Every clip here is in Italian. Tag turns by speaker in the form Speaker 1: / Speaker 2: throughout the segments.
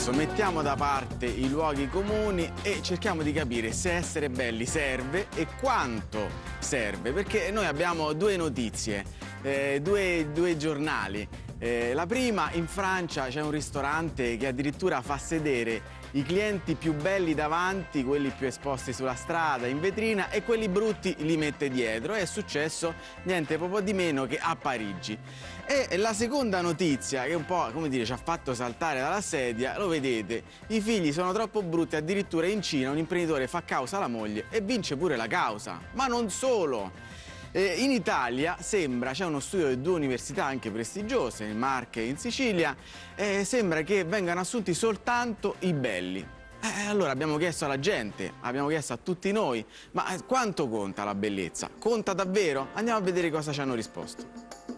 Speaker 1: adesso mettiamo da parte i luoghi comuni e cerchiamo di capire se essere belli serve e quanto serve, perché noi abbiamo due notizie, due giornali. La prima, in Francia c'è un ristorante che addirittura fa sedere i clienti più belli davanti, quelli più esposti sulla strada, in vetrina, e quelli brutti li mette dietro. È successo niente proprio di meno che a Parigi. E la seconda notizia, che un po', come dire, ci ha fatto saltare dalla sedia, lo vedete, i figli sono troppo brutti, addirittura in Cina un imprenditore fa causa alla moglie e vince pure la causa. Ma non solo! In Italia sembra, c'è uno studio di due università anche prestigiose, in Marche e in Sicilia, sembra che vengano assunti soltanto i belli. Allora abbiamo chiesto alla gente, abbiamo chiesto a tutti noi, ma quanto conta la bellezza? Conta davvero? Andiamo a vedere cosa ci hanno risposto.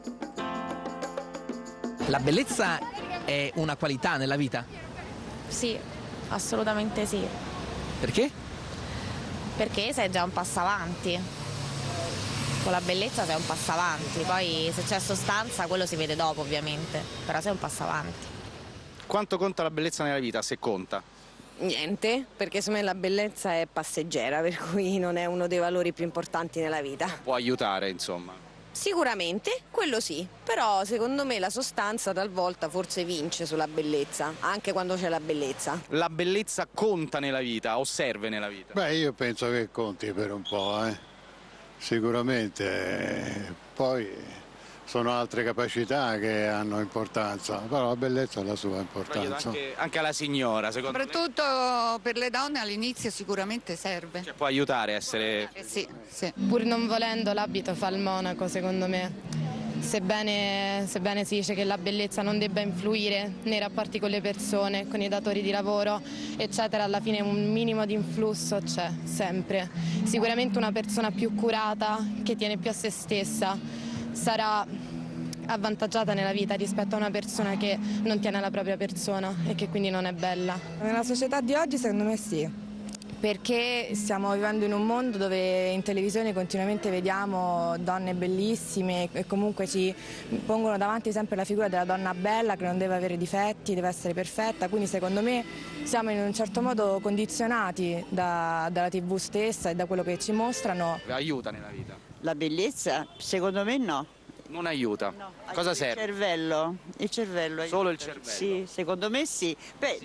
Speaker 2: La bellezza è una qualità nella vita?
Speaker 3: Sì, assolutamente sì.
Speaker 2: Perché?
Speaker 3: Perché sei già un passo avanti. Con la bellezza sei un passo avanti, poi se c'è sostanza quello si vede dopo ovviamente, però sei un passo avanti.
Speaker 4: Quanto conta la bellezza nella vita, se conta?
Speaker 5: Niente, perché secondo me la bellezza è passeggera, per cui non è uno dei valori più importanti nella vita.
Speaker 4: Può aiutare, insomma.
Speaker 5: Sicuramente, quello sì, però secondo me la sostanza talvolta forse vince sulla bellezza, anche quando c'è la bellezza.
Speaker 4: La bellezza conta nella vita o serve nella vita?
Speaker 6: Beh, io penso che conti per un po', sicuramente. Poi sono altre capacità che hanno importanza, però la bellezza ha la sua importanza.
Speaker 4: Anche alla signora, secondo me.
Speaker 7: Soprattutto per le donne all'inizio sicuramente serve.
Speaker 4: Cioè, può aiutare a essere...
Speaker 7: Sì, sì.
Speaker 8: Pur non volendo l'abito fa il monaco, secondo me. Sebbene si dice che la bellezza non debba influire nei rapporti con le persone, con i datori di lavoro, eccetera, alla fine un minimo di influsso c'è sempre. Sicuramente una persona più curata, che tiene più a se stessa, sarà avvantaggiata nella vita rispetto a una persona che non tiene alla propria persona e che quindi non è bella.
Speaker 9: Nella società di oggi secondo me sì. Perché stiamo vivendo in un mondo dove in televisione continuamente vediamo donne bellissime e comunque ci pongono davanti sempre la figura della donna bella che non deve avere difetti, deve essere perfetta, quindi secondo me siamo in un certo modo condizionati dalla TV stessa e da quello che ci mostrano.
Speaker 4: Aiuta nella vita?
Speaker 10: La bellezza? Secondo me no.
Speaker 4: Non aiuta? No. Cosa serve?
Speaker 10: Il cervello.
Speaker 4: Solo il cervello?
Speaker 10: Sì, secondo me sì. Beh,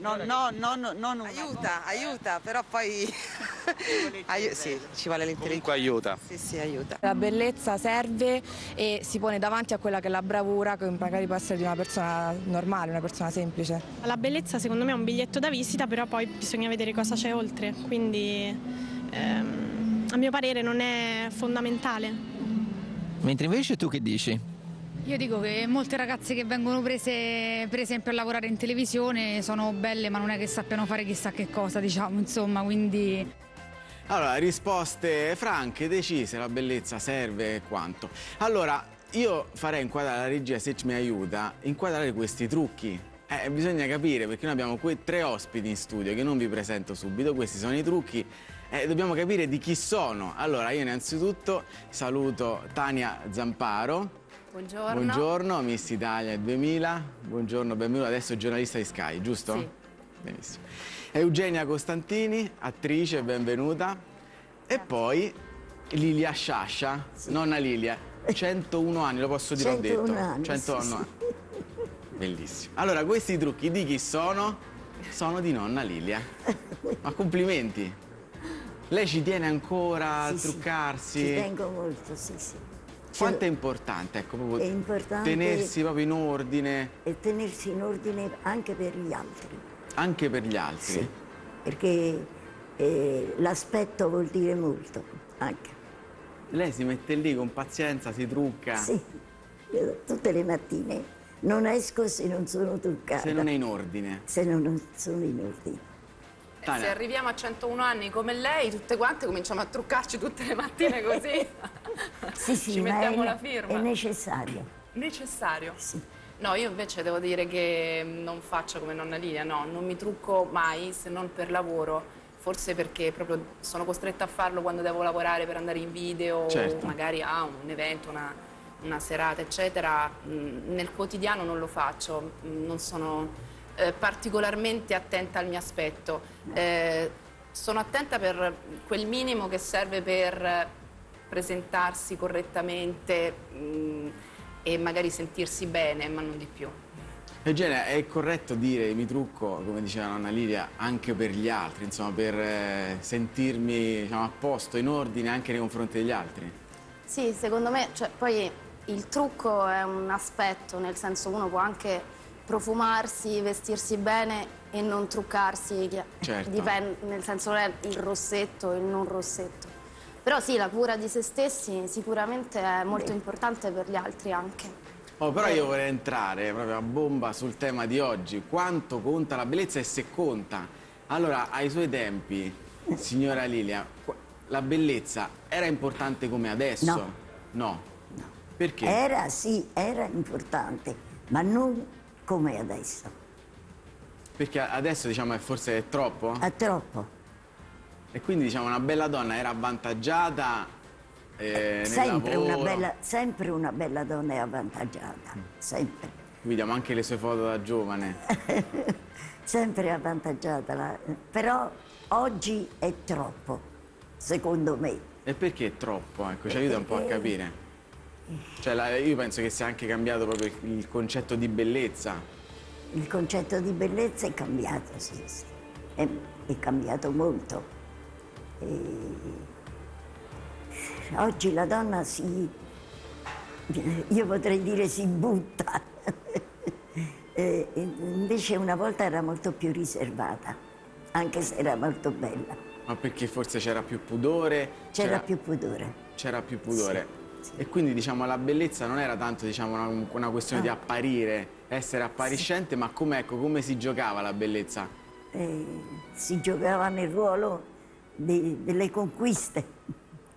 Speaker 9: Aiuta, però poi sì, ci vuole l'intelligenza.
Speaker 4: Comunque aiuta.
Speaker 9: Sì, aiuta. La bellezza serve e si pone davanti a quella che è la bravura, che magari può essere di una persona normale, una persona semplice.
Speaker 11: La bellezza secondo me è un biglietto da visita, però poi bisogna vedere cosa c'è oltre, quindi a mio parere non è fondamentale.
Speaker 2: Mentre invece tu che dici?
Speaker 12: Io dico che molte ragazze che vengono prese per esempio a lavorare in televisione sono belle ma non è che sappiano fare chissà che cosa, diciamo, insomma, quindi...
Speaker 1: Allora, risposte franche, decise, la bellezza serve e quanto. Allora, io farei inquadrare la regia, se mi aiuta, inquadrare questi trucchi. Bisogna capire, perché noi abbiamo qui 3 ospiti in studio che non vi presento subito, questi sono i trucchi. Dobbiamo capire di chi sono. Allora, io innanzitutto saluto Tania Zamparo.
Speaker 3: Buongiorno.
Speaker 1: Buongiorno, Miss Italia 2000. Buongiorno, benvenuta. Adesso giornalista di Sky, giusto?
Speaker 3: Sì.
Speaker 1: Benissimo. Eugenia Costantini, attrice, benvenuta. E poi Lilia Sciascia, sì. Nonna Lilia, 101 anni, lo posso dire,
Speaker 13: 101
Speaker 1: ho detto.
Speaker 13: Anni,
Speaker 1: 101
Speaker 13: sì,
Speaker 1: anni. Bellissimo. Allora, questi trucchi di chi sono? Sono di nonna Lilia. Ma complimenti. Lei ci tiene ancora a truccarsi?
Speaker 13: Ci tengo molto, sì.
Speaker 1: Quanto è importante, ecco, proprio
Speaker 13: è importante
Speaker 1: tenersi proprio in ordine?
Speaker 13: E tenersi in ordine anche per gli altri.
Speaker 1: Anche per gli altri?
Speaker 13: Sì, perché l'aspetto vuol dire molto, anche.
Speaker 1: Lei si mette lì con pazienza, si trucca?
Speaker 13: Sì, io tutte le mattine non esco se non sono truccata.
Speaker 1: Se non è in ordine?
Speaker 13: Se non sono in ordine.
Speaker 14: Se arriviamo a 101 anni come lei, tutte quante cominciamo a truccarci tutte le mattine così.
Speaker 13: Sì,
Speaker 14: ci mettiamo la firma.
Speaker 13: È necessario.
Speaker 14: Necessario?
Speaker 13: Sì.
Speaker 14: No, io invece devo dire che non faccio come nonna Lilia, no, non mi trucco mai se non per lavoro, forse perché proprio sono costretta a farlo quando devo lavorare per andare in video,
Speaker 1: certo.
Speaker 14: Magari a un evento, una serata, eccetera. Nel quotidiano non lo faccio, non sono particolarmente attenta al mio aspetto. Sono attenta per quel minimo che serve per presentarsi correttamente e magari sentirsi bene, ma non di più.
Speaker 1: Eugenia, è corretto dire mi trucco, come diceva nonna Lidia, anche per gli altri, insomma, per sentirmi, diciamo, a posto, in ordine anche nei confronti degli altri?
Speaker 15: Sì, secondo me, cioè, poi il trucco è un aspetto, nel senso uno può anche profumarsi, vestirsi bene e non truccarsi,
Speaker 1: certo.
Speaker 15: Dipende, nel senso non è il rossetto e il non rossetto. Però sì, la cura di se stessi sicuramente è molto importante per gli altri anche.
Speaker 1: Oh, però io vorrei entrare proprio a bomba sul tema di oggi. Quanto conta la bellezza e se conta? Allora, ai suoi tempi, signora Lilia, la bellezza era importante come adesso?
Speaker 13: No.
Speaker 1: No? No. Perché?
Speaker 13: Era importante, ma non come adesso.
Speaker 1: Perché adesso, diciamo, forse è troppo?
Speaker 13: È troppo.
Speaker 1: E quindi, diciamo, una bella donna era avvantaggiata
Speaker 13: sempre una bella donna è avvantaggiata, sempre.
Speaker 1: Vediamo anche le sue foto da giovane.
Speaker 13: Sempre avvantaggiata, però oggi è troppo, secondo me.
Speaker 1: E perché è troppo? Ecco, ci aiuta un po' a capire. Cioè, io penso che sia anche cambiato proprio il concetto di bellezza.
Speaker 13: Il concetto di bellezza è cambiato, sì. È cambiato molto. Oggi la donna io potrei dire si butta, invece una volta era molto più riservata, anche se era molto bella.
Speaker 1: Ma perché forse c'era più pudore?
Speaker 13: C'era più pudore.
Speaker 1: C'era più pudore.
Speaker 13: Sì.
Speaker 1: E quindi, diciamo, la bellezza non era tanto, diciamo, una questione di apparire, essere appariscente, ma come si giocava la bellezza?
Speaker 13: Si giocava nel ruolo delle conquiste.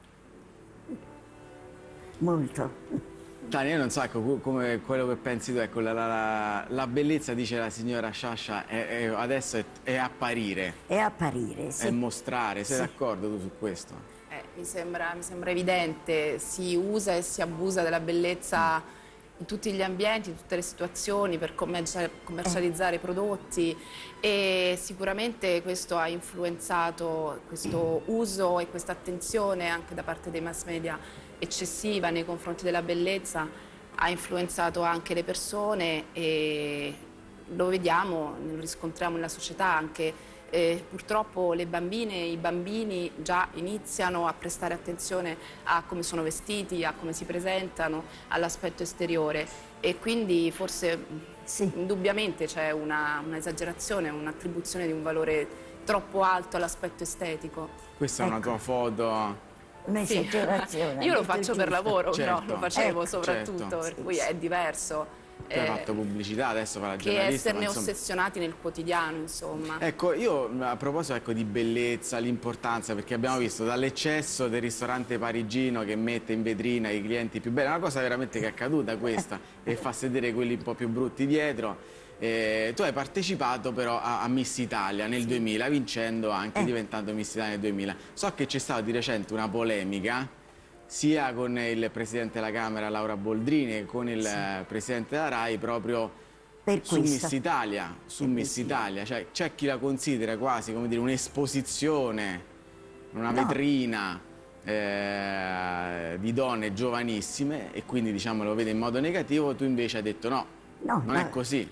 Speaker 13: Molto.
Speaker 1: Tania, io non so, ecco, come quello che pensi tu, ecco, la bellezza, dice la signora Sciascia, adesso è apparire.
Speaker 13: È apparire, sì.
Speaker 1: È mostrare, sei d'accordo tu su questo?
Speaker 14: Mi sembra evidente, si usa e si abusa della bellezza in tutti gli ambienti, in tutte le situazioni per commercializzare i prodotti e sicuramente questo ha influenzato questo uso e questa attenzione anche da parte dei mass media eccessiva nei confronti della bellezza, ha influenzato anche le persone e lo vediamo, lo riscontriamo nella società anche. Purtroppo le bambine e i bambini già iniziano a prestare attenzione a come sono vestiti, a come si presentano, all'aspetto esteriore e quindi forse indubbiamente c'è un'esagerazione, un'attribuzione di un valore troppo alto all'aspetto estetico.
Speaker 1: Questa è una tua foto?
Speaker 13: Un'esagerazione.
Speaker 14: Io lo faccio per lavoro,
Speaker 1: certo.
Speaker 14: però lo facevo soprattutto, per cui è diverso.
Speaker 1: Tu hai fatto pubblicità, adesso fa la
Speaker 14: che
Speaker 1: giornalista.
Speaker 14: Esserne ossessionati nel quotidiano, insomma.
Speaker 1: Ecco, io a proposito, ecco, di bellezza, l'importanza, perché abbiamo visto dall'eccesso del ristorante parigino che mette in vetrina i clienti più belli, è una cosa veramente che è accaduta questa e fa sedere quelli un po' più brutti dietro. Tu hai partecipato però a Miss Italia nel 2000, vincendo anche, diventando Miss Italia nel 2000. So che c'è stata di recente una polemica sia con il Presidente della Camera Laura Boldrini che con il Presidente della RAI proprio su Miss Italia, Cioè, c'è chi la considera quasi, come dire, un'esposizione, una vetrina di donne giovanissime e quindi, diciamo, lo vede in modo negativo. Tu invece hai detto no, non è così.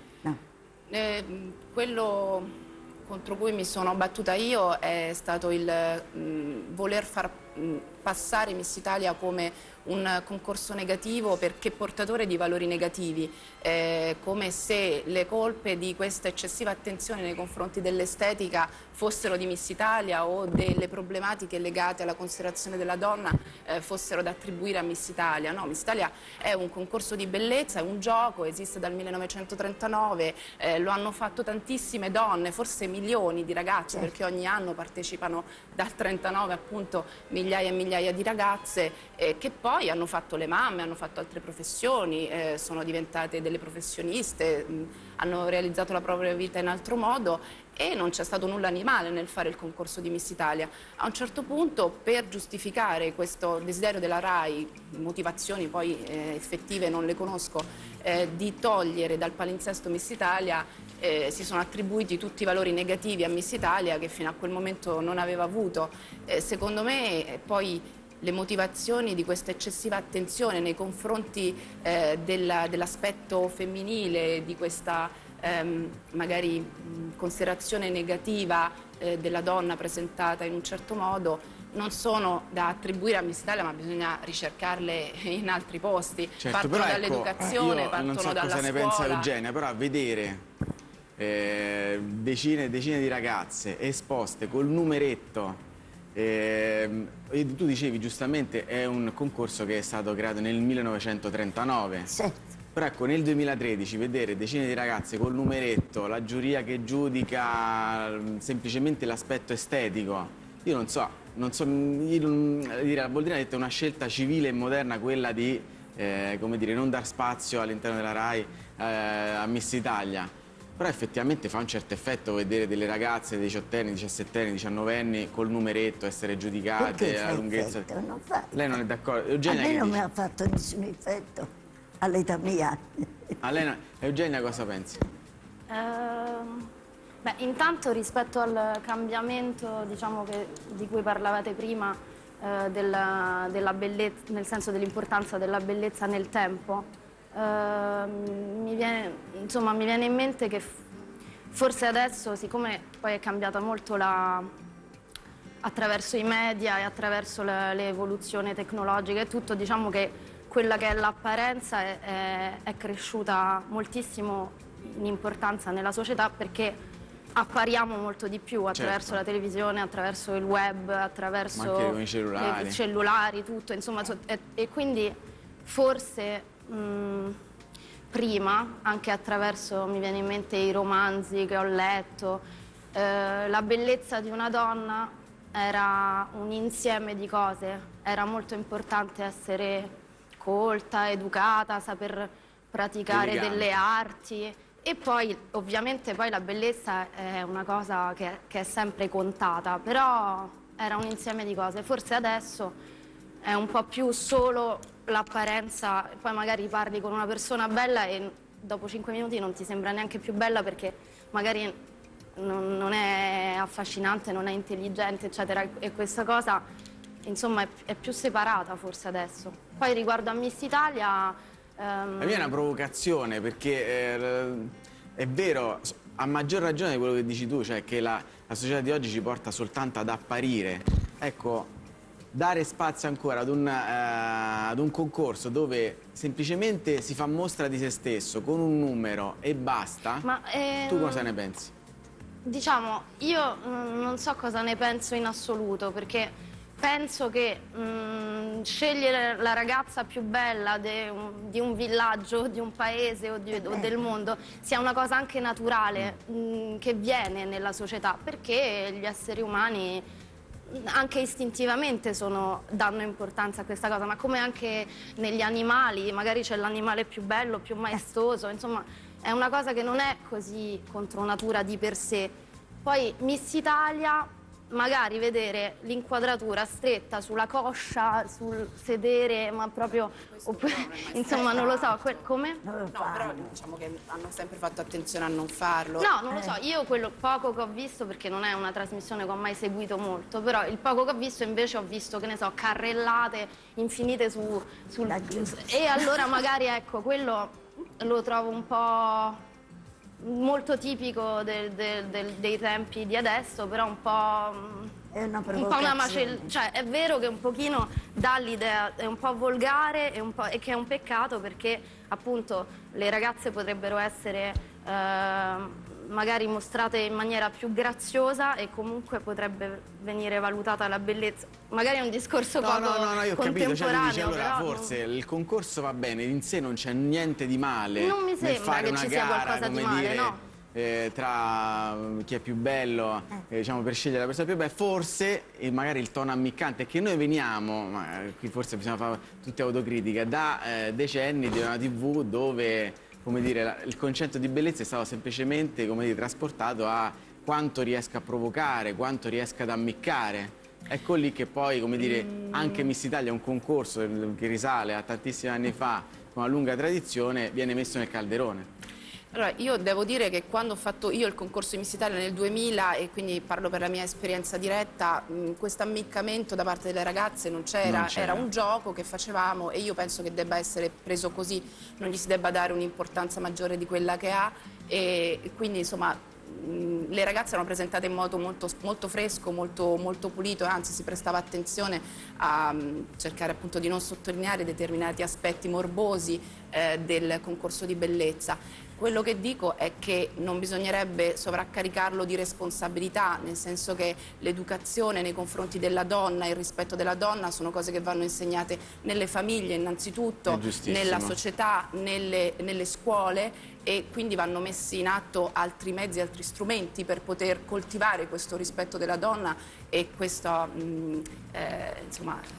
Speaker 14: Quello contro cui mi sono battuta io è stato il voler far passare Miss Italia come un concorso negativo perché portatore di valori negativi, come se le colpe di questa eccessiva attenzione nei confronti dell'estetica fossero di Miss Italia o delle problematiche legate alla considerazione della donna fossero da attribuire a Miss Italia. No, Miss Italia è un concorso di bellezza, è un gioco, esiste dal 1939, lo hanno fatto tantissime donne, forse milioni di ragazze, perché ogni anno partecipano dal 39 appunto migliaia e migliaia di ragazze che poi hanno fatto le mamme, hanno fatto altre professioni, sono diventate delle professioniste, hanno realizzato la propria vita in altro modo e non c'è stato nulla di male nel fare il concorso di Miss Italia. A un certo punto, per giustificare questo desiderio della RAI, motivazioni poi effettive non le conosco, di togliere dal palinsesto Miss Italia, si sono attribuiti tutti i valori negativi a Miss Italia che fino a quel momento non aveva avuto. Secondo me poi le motivazioni di questa eccessiva attenzione nei confronti dell'aspetto femminile, di questa magari considerazione negativa della donna presentata in un certo modo, non sono da attribuire a Miss Italia, ma bisogna ricercarle in altri posti.
Speaker 1: Certo,
Speaker 14: partono dall'educazione, partono
Speaker 1: non so
Speaker 14: dalla
Speaker 1: cosa
Speaker 14: scuola.
Speaker 1: ne pensa Eugenia, però a vedere decine e decine di ragazze esposte col numeretto, tu dicevi giustamente è un concorso che è stato creato nel 1939.
Speaker 13: Sì.
Speaker 1: Però ecco, nel 2013 vedere decine di ragazze col numeretto, la giuria che giudica semplicemente l'aspetto estetico, io non so, la Boldrini ha detto è una scelta civile e moderna quella di come dire, non dar spazio all'interno della RAI a Miss Italia. Però effettivamente fa un certo effetto vedere delle ragazze, 18enni, 17enni, 19enni col numeretto essere giudicate alla lunghezza.
Speaker 13: Non fa.
Speaker 1: Lei non è d'accordo? Eugenia,
Speaker 13: a me non mi ha fatto nessun effetto all'età mia.
Speaker 1: A lei Eugenia cosa pensi?
Speaker 15: Beh, intanto rispetto al cambiamento, diciamo, di cui parlavate prima, della bellezza, nel senso dell'importanza della bellezza nel tempo, mi viene in mente che forse adesso, siccome poi è cambiata molto attraverso i media e attraverso l'evoluzione tecnologica e tutto, diciamo che quella che è l'apparenza è cresciuta moltissimo in importanza nella società, perché appariamo molto di più attraverso la televisione, attraverso il web, attraverso
Speaker 1: ma anche con i
Speaker 15: cellulari, tutto, insomma, e quindi forse prima, anche attraverso, mi viene in mente i romanzi che ho letto, la bellezza di una donna era un insieme di cose, era molto importante essere colta, educata, saper praticare delle arti. E poi ovviamente poi la bellezza è una cosa che è sempre contata, però era un insieme di cose. Forse adesso è un po' più solo l'apparenza, poi magari parli con una persona bella e dopo 5 minuti non ti sembra neanche più bella perché magari non è affascinante, non è intelligente, eccetera. E questa cosa, insomma, è più separata forse adesso. Poi riguardo a Miss Italia...
Speaker 1: La mia è una provocazione perché è vero, a maggior ragione di quello che dici tu, cioè che la società di oggi ci porta soltanto ad apparire. Ecco, dare spazio ancora ad un concorso dove semplicemente si fa mostra di se stesso con un numero e basta, tu cosa ne pensi?
Speaker 15: Diciamo, io non so cosa ne penso in assoluto, perché penso che scegliere la ragazza più bella di un villaggio, di un paese o del mondo sia una cosa anche naturale che viene nella società, perché gli esseri umani anche istintivamente danno importanza a questa cosa, ma come anche negli animali, magari c'è l'animale più bello, più maestoso, insomma è una cosa che non è così contro natura di per sé. Poi Miss Italia, magari vedere l'inquadratura stretta sulla coscia, sul sedere, ma proprio, insomma non lo so, come?
Speaker 14: No, però diciamo che hanno sempre fatto attenzione a non farlo.
Speaker 15: No, non lo so, io quello poco che ho visto, perché non è una trasmissione che ho mai seguito molto, però il poco che ho visto invece ho visto, che ne so, carrellate infinite e allora magari, ecco, quello lo trovo un po' molto tipico dei tempi di adesso, però un po' una macellata, cioè è vero che un pochino dà l'idea, è un po' volgare e che è un peccato, perché appunto le ragazze potrebbero essere magari mostrate in maniera più graziosa e comunque potrebbe venire valutata la bellezza. Magari è un discorso poco
Speaker 1: io ho capito, cioè tu dici, allora forse il concorso va bene, in sé non c'è niente di male.
Speaker 15: Non mi sembra che ci sia qualcosa di male, no?
Speaker 1: Tra chi è più bello, diciamo, per scegliere la persona più bella, forse magari il tono ammiccante è che noi veniamo, ma qui forse bisogna fare tutti autocritica, da decenni di una TV dove, come dire, il concetto di bellezza è stato semplicemente, come dire, trasportato a quanto riesca a provocare, quanto riesca ad ammiccare. Ecco lì che poi, come dire, anche Miss Italia è un concorso che risale a tantissimi anni fa, con una lunga tradizione, viene messo nel calderone.
Speaker 14: Allora, io devo dire che quando ho fatto io il concorso di Miss Italia nel 2000, e quindi parlo per la mia esperienza diretta, questo ammiccamento da parte delle ragazze non c'era, era un gioco che facevamo e io penso che debba essere preso così, non gli si debba dare un'importanza maggiore di quella che ha, e quindi insomma le ragazze erano presentate in modo molto fresco, molto pulito, e anzi si prestava attenzione a cercare appunto di non sottolineare determinati aspetti morbosi del concorso di bellezza. Quello che dico è che non bisognerebbe sovraccaricarlo di responsabilità, nel senso che l'educazione nei confronti della donna e il rispetto della donna sono cose che vanno insegnate nelle famiglie innanzitutto, nella società, nelle scuole, e quindi vanno messi in atto altri mezzi, altri strumenti per poter coltivare questo rispetto della donna e questo insomma,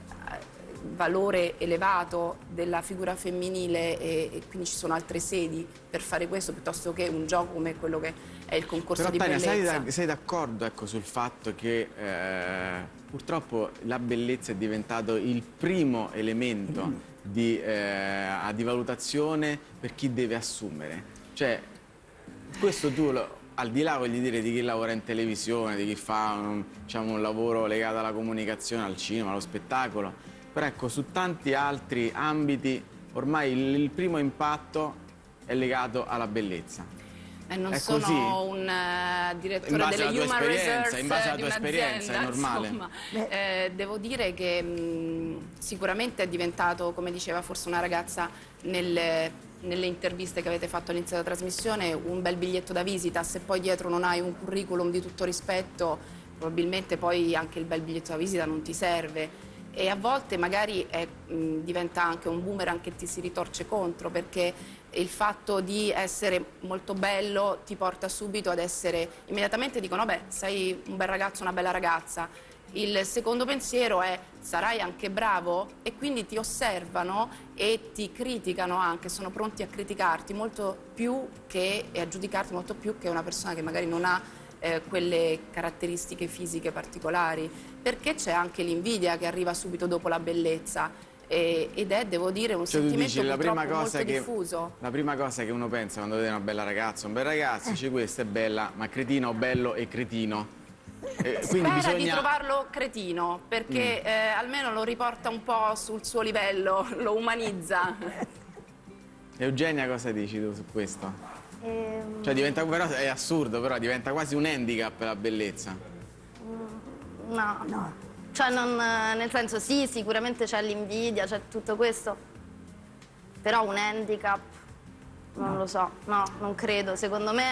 Speaker 14: valore elevato della figura femminile, e quindi ci sono altre sedi per fare questo piuttosto che un gioco come quello che è il concorso
Speaker 1: Però,
Speaker 14: di bellezza.
Speaker 1: Tania, sei d'accordo, ecco, sul fatto che purtroppo la bellezza è diventato il primo elemento di valutazione per chi deve assumere? Cioè, questo tu al di là, voglio dire, di chi lavora in televisione, di chi fa un lavoro legato alla comunicazione, al cinema, allo spettacolo, però ecco, su tanti altri ambiti ormai il primo impatto è legato alla bellezza.
Speaker 14: Non
Speaker 1: è
Speaker 14: sono
Speaker 1: così?
Speaker 14: Un direttore delle Human Resource
Speaker 1: in base alla
Speaker 14: di
Speaker 1: tua esperienza, è normale.
Speaker 14: Insomma, devo dire che sicuramente è diventato, come diceva forse una ragazza nelle interviste che avete fatto all'inizio della trasmissione, un bel biglietto da visita. Se poi dietro non hai un curriculum di tutto rispetto, probabilmente poi anche il bel biglietto da visita non ti serve. E a volte magari diventa anche un boomerang che ti si ritorce contro, perché il fatto di essere molto bello ti porta subito ad essere, immediatamente dicono, beh, sei un bel ragazzo, una bella ragazza. Il secondo pensiero è, sarai anche bravo? E quindi ti osservano e ti criticano anche, sono pronti a criticarti molto più che, e a giudicarti molto più che una persona che magari non ha quelle caratteristiche fisiche particolari, perché c'è anche l'invidia che arriva subito dopo la bellezza, ed è, devo dire, un sentimento purtroppo molto diffuso.
Speaker 1: La prima cosa che uno pensa quando vede una bella ragazza, un bel ragazzo, dice questa è bella, ma cretino, bello e cretino.
Speaker 14: Quindi spera di trovarlo cretino, perché almeno lo riporta un po' sul suo livello, lo umanizza.
Speaker 1: Eugenia, cosa dici tu su questo? Cioè diventa, però è assurdo, però diventa quasi un handicap la bellezza.
Speaker 15: No. Cioè nel senso, sì, sicuramente c'è l'invidia, c'è tutto questo, però un handicap non lo so, no, non credo. Secondo me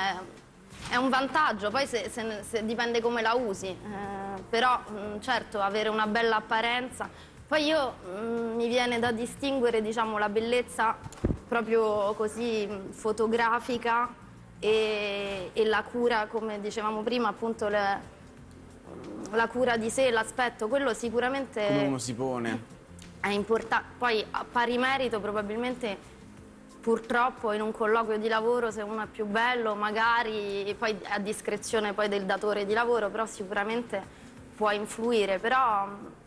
Speaker 15: è un vantaggio, poi se dipende come la usi, però certo avere una bella apparenza. Poi mi viene da distinguere, diciamo, la bellezza proprio così fotografica e la cura, come dicevamo prima, appunto la cura di sé, l'aspetto, quello sicuramente
Speaker 1: come uno si pone
Speaker 15: è importante. Poi a pari merito probabilmente, purtroppo in un colloquio di lavoro, se uno è più bello magari, poi a discrezione poi del datore di lavoro, però sicuramente può influire. Però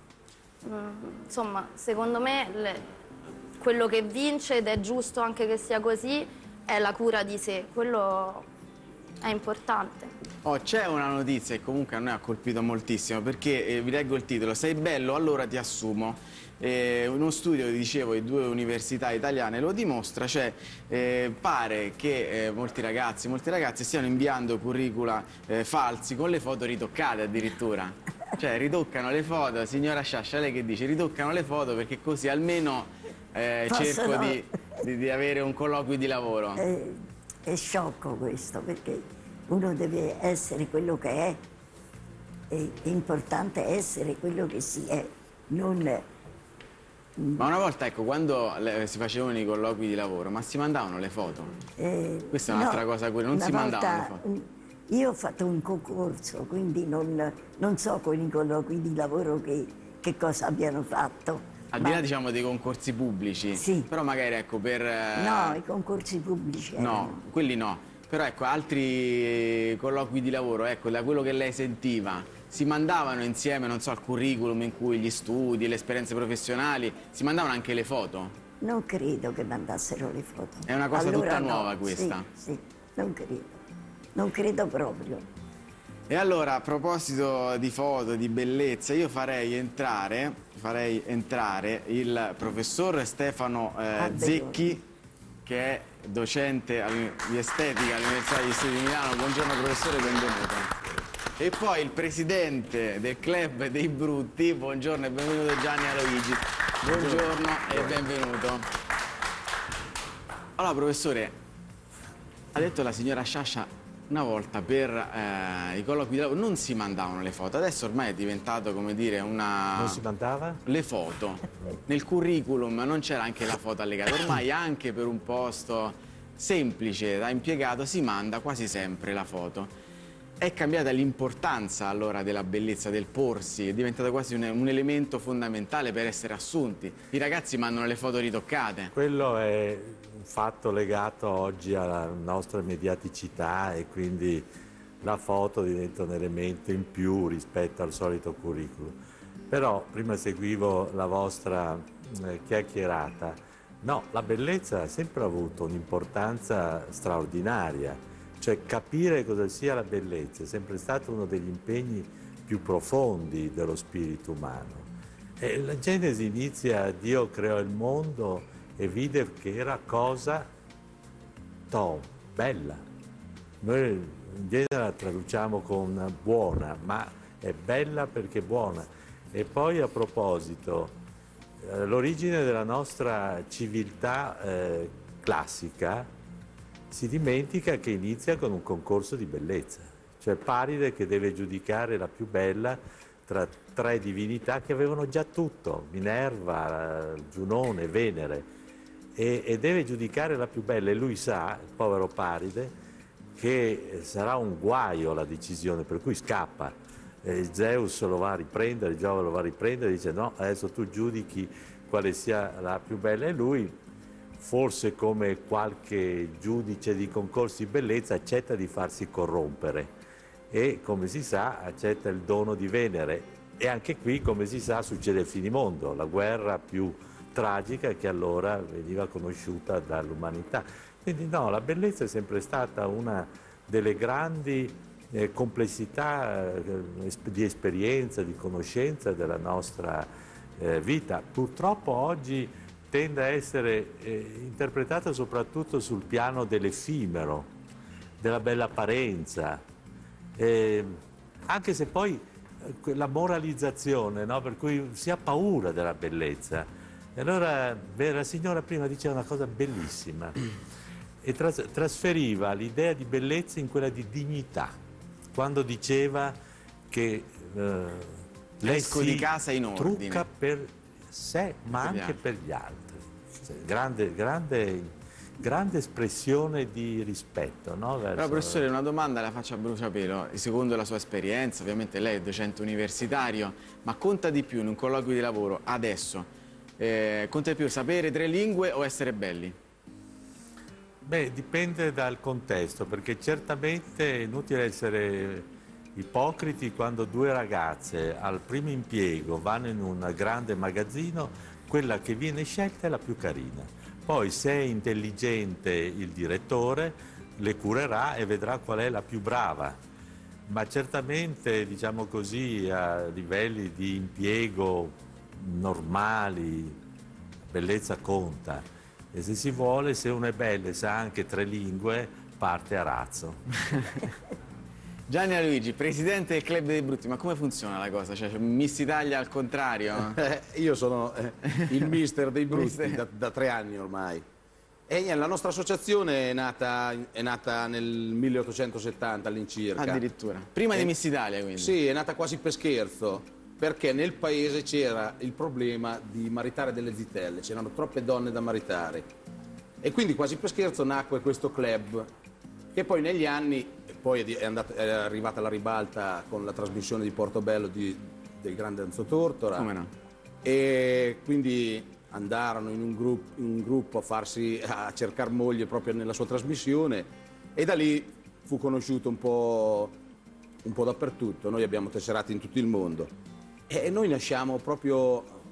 Speaker 15: insomma, secondo me quello che vince, ed è giusto anche che sia così, è la cura di sé, quello è importante.
Speaker 1: C'è una notizia che comunque a noi ha colpito moltissimo, perché vi leggo il titolo: sei bello, allora ti assumo. Uno studio, dicevo, di 2 università italiane lo dimostra, cioè pare che molti ragazzi, molte ragazze stiano inviando curricula falsi con le foto ritoccate addirittura. Cioè ritoccano le foto, signora Sciascia, lei che dice? Ritoccano le foto perché così almeno cerco di avere un colloquio di lavoro.
Speaker 13: È sciocco questo, perché uno deve essere quello che è importante essere quello che si è, non...
Speaker 1: Ma una volta, ecco, quando si facevano i colloqui di lavoro, ma si mandavano le foto? Questa è un'altra cosa, non si mandavano le foto.
Speaker 13: Io ho fatto un concorso, quindi non so con i colloqui di lavoro che cosa abbiano fatto.
Speaker 1: Al di là, diciamo, dei concorsi pubblici,
Speaker 13: sì.
Speaker 1: Però magari, ecco, per...
Speaker 13: No, i concorsi pubblici
Speaker 1: no, quelli no. Però, ecco, altri colloqui di lavoro, ecco, da quello che lei sentiva, si mandavano insieme, non so, al curriculum in cui gli studi, le esperienze professionali, si mandavano anche le foto?
Speaker 13: Non credo che mandassero le foto.
Speaker 1: È una cosa
Speaker 13: Allora
Speaker 1: tutta
Speaker 13: no,
Speaker 1: nuova questa.
Speaker 13: Sì, non credo. Non credo proprio.
Speaker 1: E allora, a proposito di foto, di bellezza, io farei entrare il professor Stefano Zecchi, che è docente di estetica all'Università degli Studi di Milano. Buongiorno professore, benvenuto. E poi il presidente del club dei brutti, buongiorno e benvenuto Gianni Aloigi. Buongiorno e benvenuto. Allora professore, ha detto la signora Sciascia, una volta per i colloqui di lavoro non si mandavano le foto, adesso ormai è diventato, come dire, una...
Speaker 16: Non si mandava?
Speaker 1: Le foto. Nel curriculum non c'era anche la foto allegata, ormai anche per un posto semplice da impiegato si manda quasi sempre la foto. È cambiata l'importanza allora della bellezza, del porsi, è diventato quasi un elemento fondamentale per essere assunti. I ragazzi mandano le foto ritoccate.
Speaker 16: Quello è un fatto legato oggi alla nostra mediaticità e quindi la foto diventa un elemento in più rispetto al solito curriculum. Però prima seguivo la vostra chiacchierata. No, la bellezza ha sempre avuto un'importanza straordinaria. Cioè capire cosa sia la bellezza è sempre stato uno degli impegni più profondi dello spirito umano. E la Genesi inizia, Dio creò il mondo e vide che era cosa bella. Noi in genere la traduciamo con buona, ma è bella perché buona. E poi a proposito, l'origine della nostra civiltà classica si dimentica che inizia con un concorso di bellezza, cioè Paride che deve giudicare la più bella tra tre divinità che avevano già tutto, Minerva, Giunone, Venere, e deve giudicare la più bella e lui sa, il povero Paride, che sarà un guaio la decisione, per cui scappa. Zeus lo va a riprendere, Giove lo va a riprendere, dice no, adesso tu giudichi quale sia la più bella e lui, forse come qualche giudice di concorsi di bellezza, accetta di farsi corrompere e, come si sa, accetta il dono di Venere. E anche qui, come si sa, succede il finimondo, la guerra più tragica che allora veniva conosciuta dall'umanità. Quindi no, la bellezza è sempre stata una delle grandi complessità di esperienza, di conoscenza della nostra vita. Purtroppo oggi tende a essere interpretata soprattutto sul piano dell'effimero, della bella apparenza, anche se poi la moralizzazione, no? Per cui si ha paura della bellezza. E allora la signora prima diceva una cosa bellissima e trasferiva l'idea di bellezza in quella di dignità, quando diceva che lei
Speaker 1: di casa in ordine,
Speaker 16: trucca per sé ma anche per gli altri. Grande espressione di rispetto, no?
Speaker 1: Però professore, una domanda la faccio a bruciapelo, secondo la sua esperienza, ovviamente lei è docente universitario, ma conta di più in un colloquio di lavoro adesso, conta di più sapere 3 lingue o essere belli?
Speaker 16: Beh, dipende dal contesto, perché certamente è inutile essere ipocriti quando 2 ragazze al primo impiego vanno in un grande magazzino, quella che viene scelta è la più carina. Poi se è intelligente il direttore le curerà e vedrà qual è la più brava. Ma certamente, diciamo così, a livelli di impiego normali, bellezza conta. E se si vuole, se uno è bello e sa anche 3 lingue, parte a razzo.
Speaker 1: Gianni Aloigi, presidente del club dei brutti, ma come funziona la cosa? Cioè, Miss Italia al contrario?
Speaker 17: Io sono il mister dei brutti da 3 anni ormai. E la nostra associazione è nata nel 1870 all'incirca.
Speaker 1: Addirittura. Prima di Miss Italia, quindi?
Speaker 17: Sì, è nata quasi per scherzo, perché nel paese c'era il problema di maritare delle zitelle, c'erano troppe donne da maritare. E quindi quasi per scherzo nacque questo club, che poi negli anni... Poi è arrivata la ribalta con la trasmissione di Portobello del grande Enzo Tortora.
Speaker 1: Come no?
Speaker 17: E quindi andarono in un gruppo a cercare moglie proprio nella sua trasmissione e da lì fu conosciuto un po' dappertutto. Noi abbiamo tesserati in tutto il mondo e noi nasciamo proprio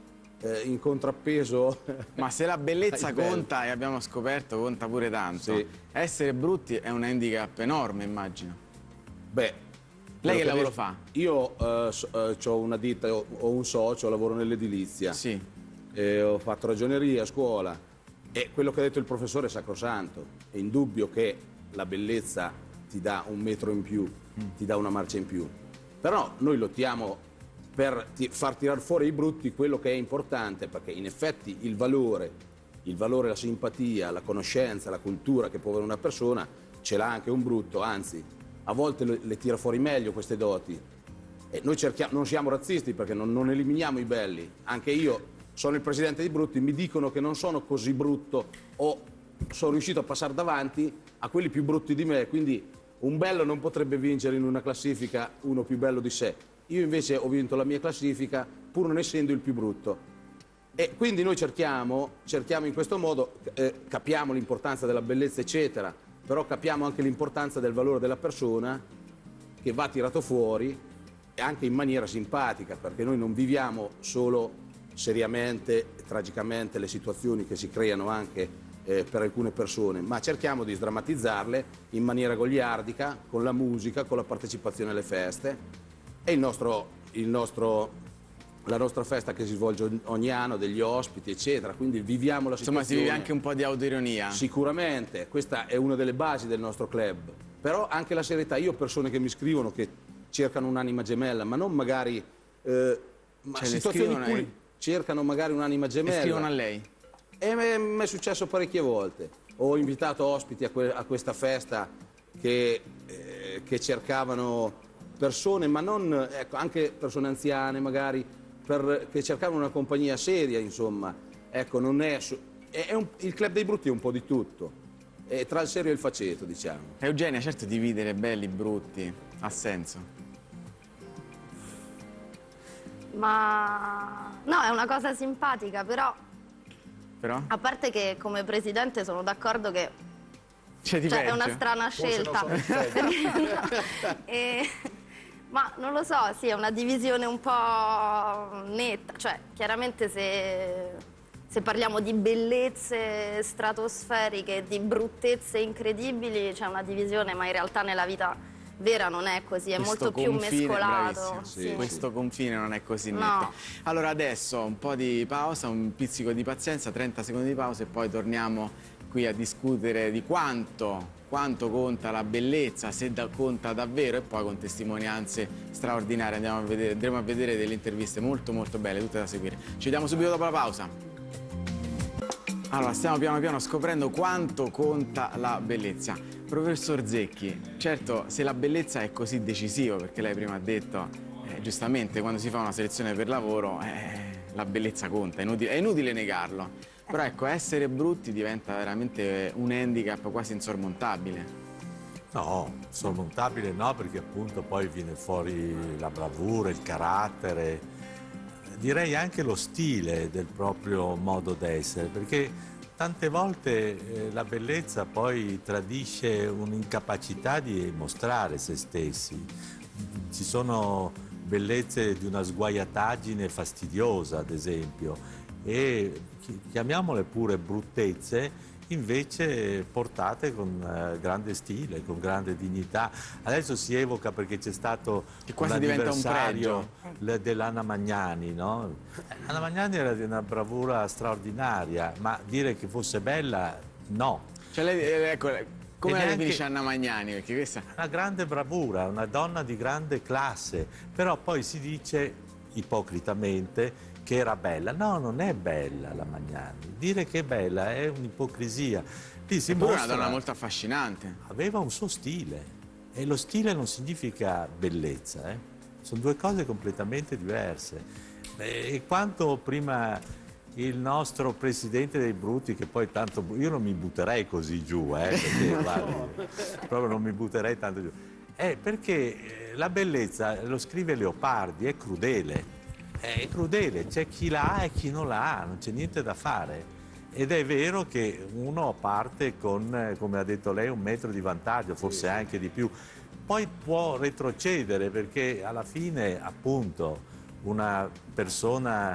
Speaker 17: in contrappeso.
Speaker 1: Ma se la bellezza
Speaker 17: ai belli.
Speaker 1: conta, e abbiamo scoperto, conta pure tanto,
Speaker 17: Sì.
Speaker 1: essere brutti è un handicap enorme, immagino.
Speaker 17: Beh,
Speaker 1: Lei che
Speaker 17: quello
Speaker 1: lavoro
Speaker 17: adesso-
Speaker 1: fa?
Speaker 17: Io ho una ditta, ho un socio, lavoro nell'edilizia.
Speaker 1: Sì.
Speaker 17: Ho fatto ragioneria a scuola e quello che ha detto il professore è sacrosanto. È indubbio che la bellezza ti dà un metro in più, ti dà una marcia in più. Però noi lottiamo per far tirar fuori i brutti quello che è importante, perché in effetti il valore, la simpatia, la conoscenza, la cultura che può avere una persona ce l'ha anche un brutto, anzi a volte le tira fuori meglio queste doti. E noi non siamo razzisti perché non eliminiamo i belli. Anche io sono il presidente dei brutti, mi dicono che non sono così brutto o sono riuscito a passare davanti a quelli più brutti di me, quindi un bello non potrebbe vincere in una classifica uno più bello di sé. Io invece ho vinto la mia classifica pur non essendo il più brutto. E quindi noi cerchiamo in questo modo, capiamo l'importanza della bellezza eccetera, però capiamo anche l'importanza del valore della persona che va tirato fuori e anche in maniera simpatica, perché noi non viviamo solo seriamente e tragicamente le situazioni che si creano anche per alcune persone, ma cerchiamo di sdrammatizzarle in maniera goliardica, con la musica, con la partecipazione alle feste. E la nostra festa che si svolge ogni anno, degli ospiti, eccetera, quindi viviamo la situazione.
Speaker 1: Insomma, si vive anche un po' di autoironia.
Speaker 17: Sicuramente, questa è una delle basi del nostro club. Però anche la serietà, io ho persone che mi scrivono che cercano un'anima gemella, ma non magari situazioni in cui cercano magari un'anima gemella.
Speaker 1: E scrivono a lei?
Speaker 17: E mi è successo parecchie volte. Ho invitato ospiti a questa festa che cercavano persone, ma non, ecco, anche persone anziane magari, che cercavano una compagnia seria, insomma. Ecco, non è... il Club dei Brutti è un po' di tutto, è tra il serio e il faceto, diciamo.
Speaker 1: Eugenia, certo dividere belli e brutti ha senso.
Speaker 15: Ma no, è una cosa simpatica, però a parte che come presidente sono d'accordo che è una strana scelta. Ma non lo so, sì, è una divisione un po' netta, cioè chiaramente se parliamo di bellezze stratosferiche, di bruttezze incredibili, c'è una divisione, ma in realtà nella vita vera non è così, è molto più mescolato.
Speaker 1: Sì. Questo confine non è così netto.
Speaker 15: No.
Speaker 1: Allora adesso un po' di pausa, un pizzico di pazienza, 30 secondi di pausa e poi torniamo qui a discutere di quanto conta la bellezza, se conta davvero, e poi con testimonianze straordinarie andremo a vedere delle interviste molto molto belle, tutte da seguire. Ci vediamo subito dopo la pausa. Allora, stiamo piano piano scoprendo quanto conta la bellezza. Professor Zecchi, certo, se la bellezza è così decisiva, perché lei prima ha detto, giustamente, quando si fa una selezione per lavoro, la bellezza conta, è inutile negarlo. Però ecco, essere brutti diventa veramente un handicap quasi insormontabile.
Speaker 16: No, insormontabile no, perché appunto poi viene fuori la bravura, il carattere, direi anche lo stile del proprio modo d'essere, perché tante volte la bellezza poi tradisce un'incapacità di mostrare se stessi. Ci sono bellezze di una sguaiataggine fastidiosa, ad esempio, e chiamiamole pure bruttezze, invece portate con grande stile, con grande dignità. Adesso si evoca perché c'è stato l'anniversario dell'Anna Magnani, no? Anna Magnani era di una bravura straordinaria, ma dire che fosse bella, no.
Speaker 1: Cioè lei, ecco, come la definisce Anna Magnani? Perché questa...
Speaker 16: Una grande bravura, una donna di grande classe, però poi si dice ipocritamente che era bella. No, non è bella la Magnani. Dire che è bella è un'ipocrisia. Lì si mostra...
Speaker 1: una donna molto affascinante.
Speaker 16: Aveva un suo stile e lo stile non significa bellezza, Sono due cose completamente diverse. E quanto prima il nostro presidente dei brutti, che poi tanto... Io non mi butterei così giù, perché guardi, proprio non mi butterei tanto giù. Perché la bellezza, lo scrive Leopardi, è crudele. È crudele, c'è chi la ha e chi non la ha, non c'è niente da fare. Ed è vero che uno parte con, come ha detto lei, 1 metro di vantaggio, forse anche di più. Poi può retrocedere perché alla fine, appunto, una persona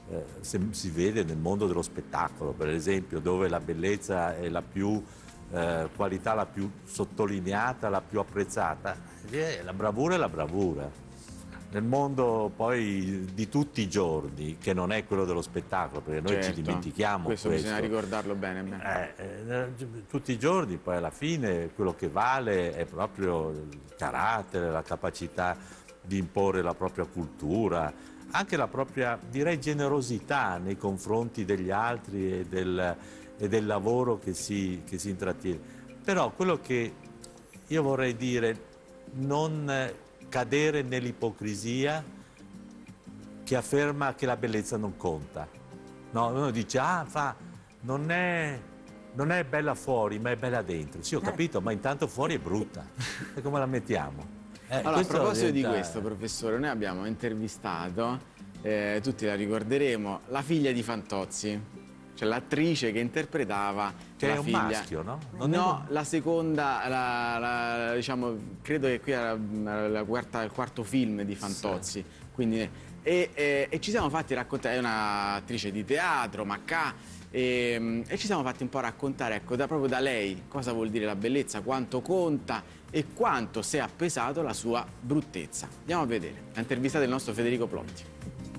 Speaker 16: si vede nel mondo dello spettacolo, per esempio, dove la bellezza è la più qualità, la più sottolineata, la più apprezzata. La bravura è la bravura. Nel mondo poi di tutti i giorni, che non è quello dello spettacolo, perché noi ci dimentichiamo
Speaker 1: questo bisogna ricordarlo bene.
Speaker 16: Tutti i giorni poi alla fine quello che vale è proprio il carattere, la capacità di imporre la propria cultura, anche la propria, direi, generosità nei confronti degli altri e del lavoro che si intrattiene. Però quello che io vorrei dire, non cadere nell'ipocrisia che afferma che la bellezza non conta. No, uno dice, non è bella fuori, ma è bella dentro. Sì, ho capito, ma intanto fuori è brutta. E come la mettiamo?
Speaker 1: Allora, a proposito di questo, professore, noi abbiamo intervistato, tutti la ricorderemo, la figlia di Fantozzi, cioè l'attrice che interpretava
Speaker 16: che
Speaker 1: la figlia.
Speaker 16: È un maschio, no?
Speaker 1: La seconda, diciamo, credo che qui era il quarto film di Fantozzi. Sì. Quindi, e ci siamo fatti raccontare, è un'attrice di teatro, Maccà, e ci siamo fatti un po' raccontare, ecco, proprio da lei cosa vuol dire la bellezza, quanto conta e quanto si è appesato la sua bruttezza. Andiamo a vedere. Ha intervistato il nostro Federico Plotti.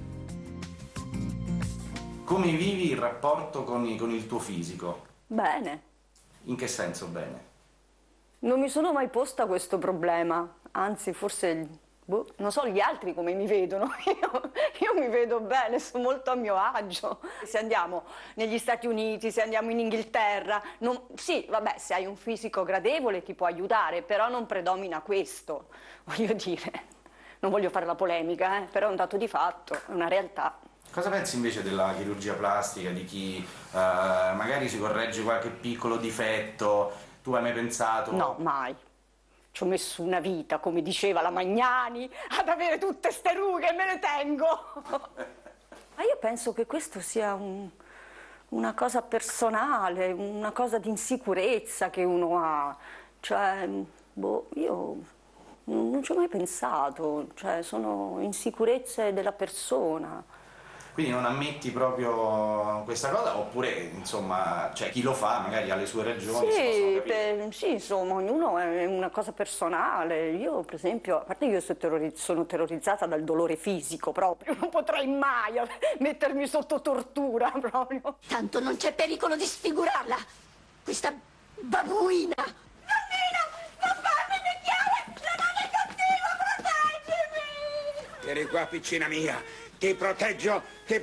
Speaker 4: Come vivi il rapporto con il tuo fisico?
Speaker 18: Bene.
Speaker 4: In che senso bene?
Speaker 18: Non mi sono mai posta questo problema, anzi forse, non so gli altri come mi vedono, io mi vedo bene, sono molto a mio agio. Se andiamo negli Stati Uniti, se andiamo in Inghilterra, sì, vabbè, se hai un fisico gradevole ti può aiutare, però non predomina questo, voglio dire. Non voglio fare la polemica, però è un dato di fatto, è una realtà.
Speaker 4: Cosa pensi invece della chirurgia plastica, di chi magari si corregge qualche piccolo difetto? Tu hai mai pensato?
Speaker 18: No, mai. Ci ho messo una vita, come diceva la Magnani, ad avere tutte ste rughe e me le tengo. Ma io penso che questo sia una cosa personale, una cosa di insicurezza che uno ha. Cioè, io non ci ho mai pensato, cioè sono insicurezze della persona.
Speaker 4: Quindi non ammetti proprio questa cosa, oppure insomma, cioè chi lo fa magari ha le sue ragioni?
Speaker 18: Sì, insomma, ognuno è una cosa personale. Io per esempio, a parte io sono terrorizzata dal dolore fisico proprio, non potrei mai mettermi sotto tortura proprio.
Speaker 13: Tanto non c'è pericolo di sfigurarla, questa babuina. Nonnina, non farmi picchiare, la mano è cattiva, proteggimi!
Speaker 19: Vieni qua, piccina mia. Ti proteggio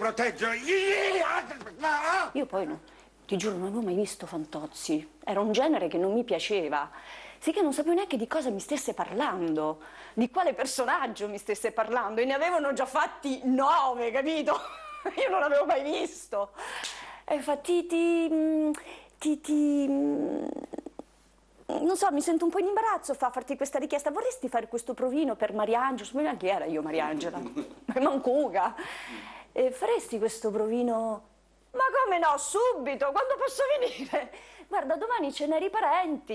Speaker 18: io poi no, ti giuro, non avevo mai visto Fantozzi, era un genere che non mi piaceva, sì che non sapevo neanche di cosa mi stesse parlando, di quale personaggio mi stesse parlando, e ne avevano già fatti 9, capito? Io non l'avevo mai visto. E fa non so, mi sento un po' in imbarazzo a farti questa richiesta. Vorresti fare questo provino per Mariangela? Non so neanche chi era io, Mariangela. Ma mancuga. Faresti questo provino? Ma come no, subito, quando posso venire? Guarda, domani ce n'eri parenti,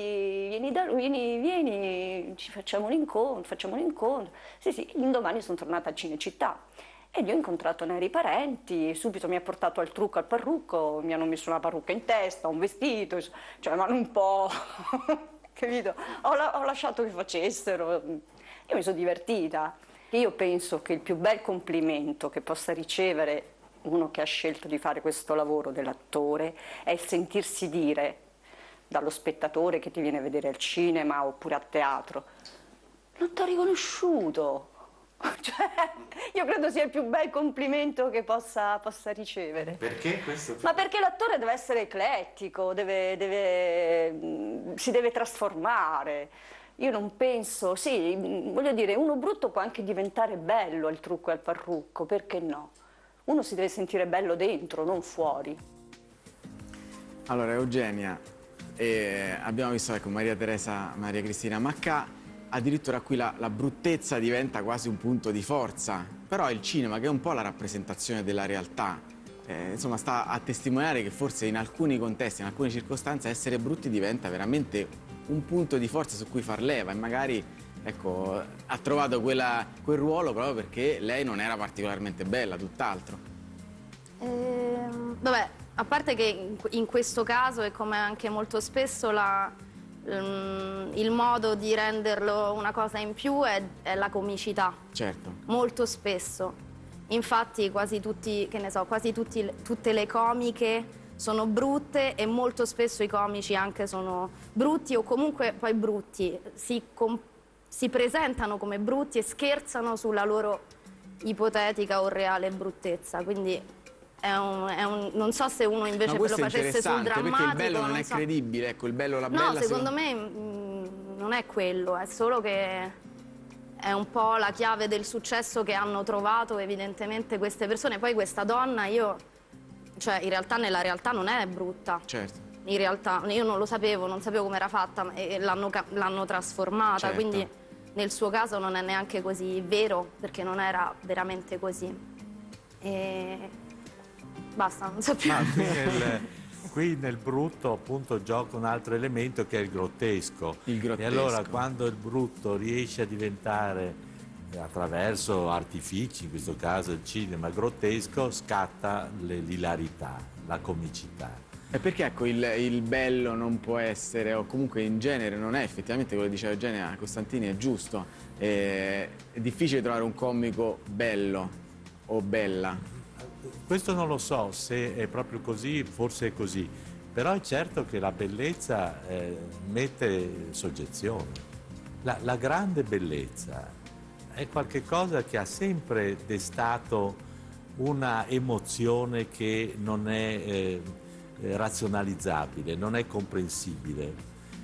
Speaker 18: vieni, ci facciamo un incontro. Sì, domani sono tornata a Cinecittà. E io ho incontrato Neri parenti, subito mi ha portato al trucco, al parrucco, mi hanno messo una parrucca in testa, un vestito, cioè ma un po', capito? Ho lasciato che facessero, io mi sono divertita. Io penso che il più bel complimento che possa ricevere uno che ha scelto di fare questo lavoro dell'attore è il sentirsi dire dallo spettatore che ti viene a vedere al cinema oppure a teatro: non ti ho riconosciuto. Cioè, io credo sia il più bel complimento che possa ricevere.
Speaker 4: Perché questo?
Speaker 18: Ma perché l'attore deve essere eclettico, si deve trasformare. Io non penso, sì, voglio dire, uno brutto può anche diventare bello al trucco e al parrucco, perché no? Uno si deve sentire bello dentro, non fuori.
Speaker 1: Allora, Eugenia, abbiamo visto, ecco, Maria Cristina Maccà. Addirittura qui la bruttezza diventa quasi un punto di forza, però il cinema, che è un po' la rappresentazione della realtà, insomma sta a testimoniare che forse in alcuni contesti, in alcune circostanze, essere brutti diventa veramente un punto di forza su cui far leva, e magari, ecco, ha trovato quel ruolo proprio perché lei non era particolarmente bella, tutt'altro.
Speaker 15: Vabbè, a parte che in questo caso, e come anche molto spesso, il modo di renderlo una cosa in più è la comicità.
Speaker 1: Certo.
Speaker 15: Molto spesso. Infatti quasi tutte le comiche sono brutte e molto spesso i comici anche sono brutti o comunque poi brutti. Si presentano come brutti e scherzano sulla loro ipotetica o reale bruttezza. Quindi non so se uno invece lo facesse sul drammatico.
Speaker 1: Perché il bello non è credibile, ecco, il bello, la bella...
Speaker 15: No, secondo me non è quello, è solo che è un po' la chiave del successo che hanno trovato evidentemente queste persone. Poi questa donna, cioè in realtà nella realtà non è brutta.
Speaker 1: Certo.
Speaker 15: In realtà io non lo sapevo, non sapevo come era fatta e l'hanno trasformata,
Speaker 1: certo.
Speaker 15: Quindi nel suo caso non è neanche così vero, perché non era veramente così. E basta, non so più.
Speaker 16: Qui nel brutto appunto gioca un altro elemento che è il grottesco. E allora quando il brutto riesce a diventare, attraverso artifici, in questo caso il cinema, grottesco, scatta l'ilarità, la comicità.
Speaker 1: E perché ecco il bello non può essere, o comunque in genere non è effettivamente quello che diceva Eugenia Costantini, è giusto. È difficile trovare un comico bello o bella.
Speaker 16: Questo non lo so se è proprio così, forse è così, però è certo che la bellezza mette soggezione. La grande bellezza è qualcosa che ha sempre destato una emozione che non è razionalizzabile, non è comprensibile.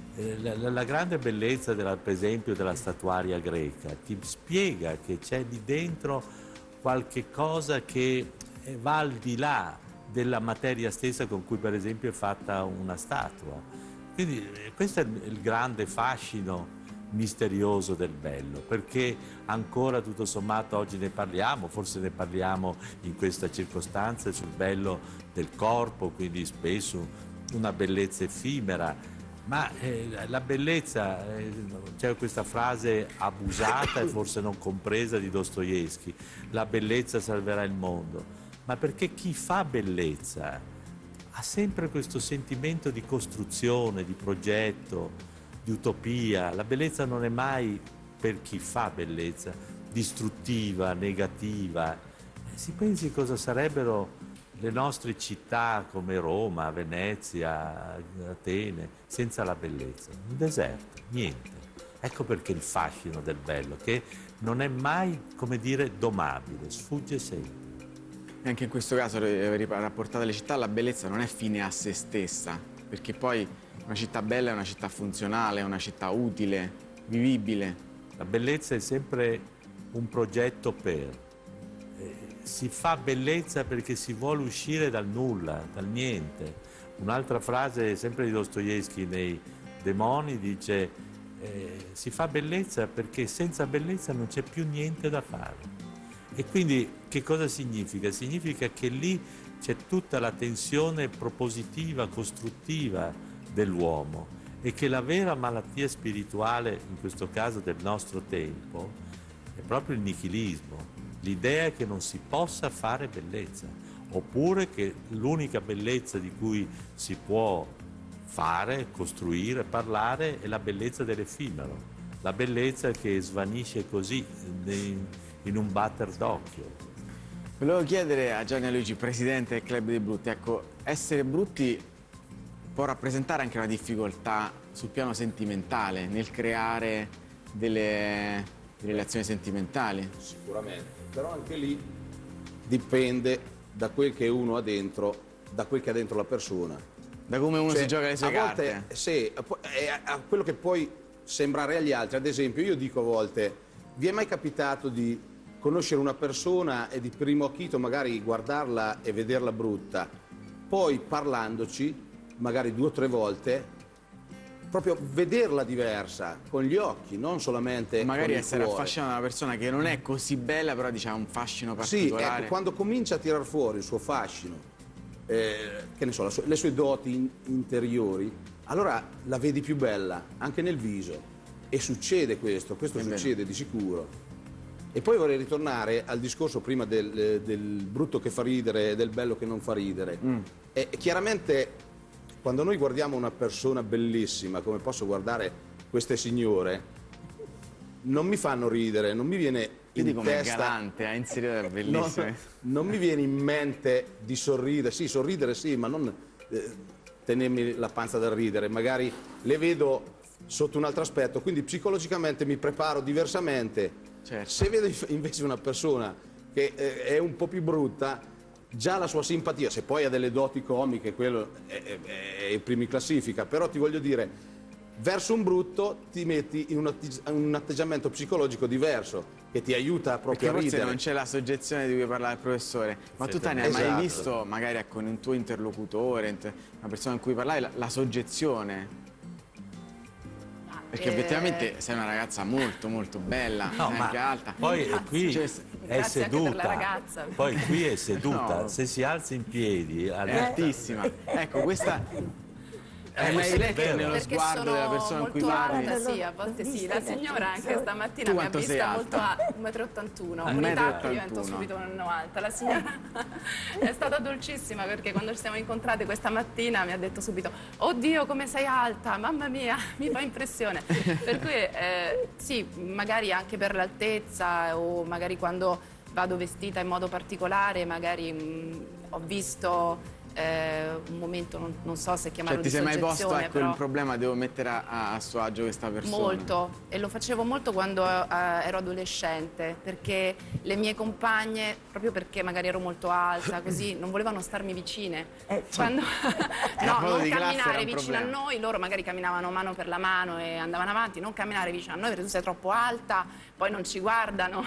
Speaker 16: La grande bellezza, per esempio, della statuaria greca ti spiega che c'è lì dentro qualche cosa che va al di là della materia stessa con cui per esempio è fatta una statua. Quindi questo è il grande fascino misterioso del bello, perché ancora tutto sommato oggi ne parliamo, forse ne parliamo in questa circostanza sul bello del corpo, quindi spesso una bellezza effimera, ma la bellezza, c'è questa frase abusata e forse non compresa di Dostoevskij, la bellezza salverà il mondo. Ma perché chi fa bellezza ha sempre questo sentimento di costruzione, di progetto, di utopia. La bellezza non è mai, per chi fa bellezza, distruttiva, negativa. Si pensi cosa sarebbero le nostre città come Roma, Venezia, Atene, senza la bellezza. Un deserto, niente. Ecco perché il fascino del bello, che non è mai, come dire, domabile, sfugge sempre.
Speaker 1: E anche in questo caso, rapportata alle città, la bellezza non è fine a se stessa, perché poi una città bella è una città funzionale, è una città utile, vivibile.
Speaker 16: La bellezza è sempre un progetto per. Si fa bellezza perché si vuole uscire dal nulla, dal niente. Un'altra frase, sempre di Dostoevskij, nei Demoni, dice si fa bellezza perché senza bellezza non c'è più niente da fare. E quindi che cosa significa? Significa che lì c'è tutta la tensione propositiva, costruttiva dell'uomo e che la vera malattia spirituale, in questo caso del nostro tempo, è proprio il nichilismo, l'idea che non si possa fare bellezza, oppure che l'unica bellezza di cui si può fare, costruire, parlare è la bellezza dell'effimero, la bellezza che svanisce così in un batter d'occhio.
Speaker 1: Volevo chiedere a Gianni Luigi, presidente del Club dei Brutti, ecco, essere brutti può rappresentare anche una difficoltà sul piano sentimentale, nel creare delle relazioni sentimentali?
Speaker 17: Sicuramente, però anche lì dipende da quel che uno ha dentro, da quel che ha dentro la persona.
Speaker 1: Da come uno si gioca le sue carte?
Speaker 17: Volte, sì, a quello che puoi sembrare agli altri. Ad esempio, io dico a volte, vi è mai capitato di conoscere una persona e di primo acchito magari guardarla e vederla brutta, poi parlandoci, magari 2 o 3 volte, proprio vederla diversa, con gli occhi, non solamente
Speaker 1: magari
Speaker 17: con il
Speaker 1: essere
Speaker 17: cuore.
Speaker 1: affascinato da una persona che non è così bella, però diciamo ha un fascino particolare.
Speaker 17: Sì, ecco, quando comincia a tirar fuori il suo fascino, che ne so, le sue doti interiori, allora la vedi più bella, anche nel viso. E succede questo succede di sicuro. E poi vorrei ritornare al discorso prima del brutto che fa ridere e del bello che non fa ridere. E chiaramente quando noi guardiamo una persona bellissima, come posso guardare queste signore, non mi fanno ridere, non mi viene in testa...
Speaker 1: galante, ha inserito bellissime.
Speaker 17: Non mi viene in mente di sorridere, sì, sorridere sì, ma non tenermi la panza da ridere, magari le vedo sotto un altro aspetto, quindi psicologicamente mi preparo diversamente.
Speaker 1: Certo.
Speaker 17: Se vedo invece una persona che è un po' più brutta, già la sua simpatia, se poi ha delle doti comiche, quello è in primi classifica, però ti voglio dire, verso un brutto ti metti in un atteggiamento psicologico diverso che ti aiuta proprio
Speaker 1: perché
Speaker 17: a ridere.
Speaker 1: forse non c'è la soggezione di cui parlava il professore, ma tu te ne hai mai visto, magari con un tuo interlocutore, una persona con cui parlavi, la soggezione? Perché effettivamente sei una ragazza molto molto bella, anche alta.
Speaker 16: Poi qui è seduta.
Speaker 14: Per la ragazza.
Speaker 16: Poi qui è seduta,
Speaker 1: No.
Speaker 16: se si alza in piedi
Speaker 1: È altissima. Ecco, questa hai mai letto nello
Speaker 14: Perché
Speaker 1: sguardo
Speaker 14: sono
Speaker 1: della persona con cui
Speaker 14: molto
Speaker 1: parli?
Speaker 14: alta, sì, a volte sì. La signora anche stamattina
Speaker 1: Tu
Speaker 14: mi ha
Speaker 1: quanto sei
Speaker 14: vista
Speaker 1: alta?
Speaker 14: molto alta, 1,81 m.
Speaker 1: 1,81
Speaker 14: Con i
Speaker 1: m.
Speaker 14: tacchi divento subito 1,90 m. La signora è stata dolcissima perché quando ci siamo incontrate questa mattina mi ha detto subito: oddio come sei alta, mamma mia, mi fa impressione. Per cui sì, magari anche per l'altezza o magari quando vado vestita in modo particolare, magari ho visto un momento, non so se chiamarlo
Speaker 1: Cioè ti sei mai posto
Speaker 14: però
Speaker 1: il problema, devo mettere a suo agio questa persona?
Speaker 14: molto, e lo facevo molto quando ero adolescente, perché le mie compagne, proprio perché magari ero molto alta, così non volevano starmi vicine. Quando... no,
Speaker 1: modo
Speaker 14: non
Speaker 1: di classe era
Speaker 14: camminare
Speaker 1: un
Speaker 14: vicino a
Speaker 1: problema.
Speaker 14: noi, loro magari camminavano mano per la mano e andavano avanti, non camminare vicino a noi perché tu sei troppo alta, poi non ci guardano.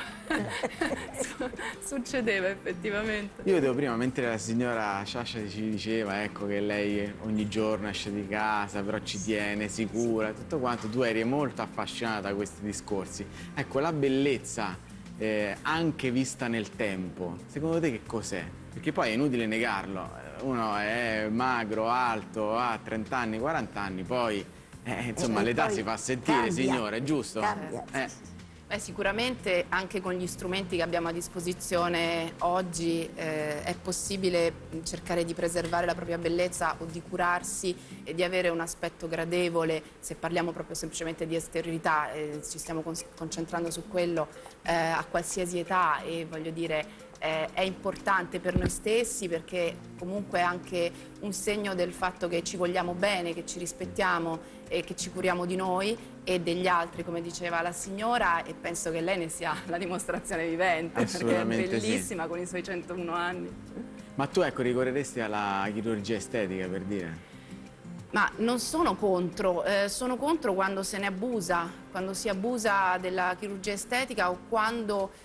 Speaker 14: Succedeva effettivamente.
Speaker 1: Io vedevo prima, mentre la signora Sciascia ci diceva, ecco, che lei ogni giorno esce di casa, però ci tiene, si cura, tutto quanto, tu eri molto affascinata da questi discorsi. Ecco, la bellezza, anche vista nel tempo, secondo te che cos'è? Perché poi è inutile negarlo, uno è magro, alto, ha 30 anni, 40 anni, poi, insomma, l'età si fa sentire,
Speaker 13: cambia,
Speaker 1: signore, giusto?
Speaker 13: cambia.
Speaker 14: Beh, sicuramente anche con gli strumenti che abbiamo a disposizione oggi è possibile cercare di preservare la propria bellezza o di curarsi e di avere un aspetto gradevole, se parliamo proprio semplicemente di esteriorità, ci stiamo concentrando su quello a qualsiasi età, e voglio dire è importante per noi stessi perché comunque è anche un segno del fatto che ci vogliamo bene, che ci rispettiamo e che ci curiamo di noi e degli altri, come diceva la signora, e penso che lei ne sia la dimostrazione vivente, perché è bellissima, sì, con i suoi 101 anni.
Speaker 1: Ma tu, ecco, ricorreresti alla chirurgia estetica, per dire?
Speaker 14: Ma non sono contro quando se ne abusa, quando si abusa della chirurgia estetica o quando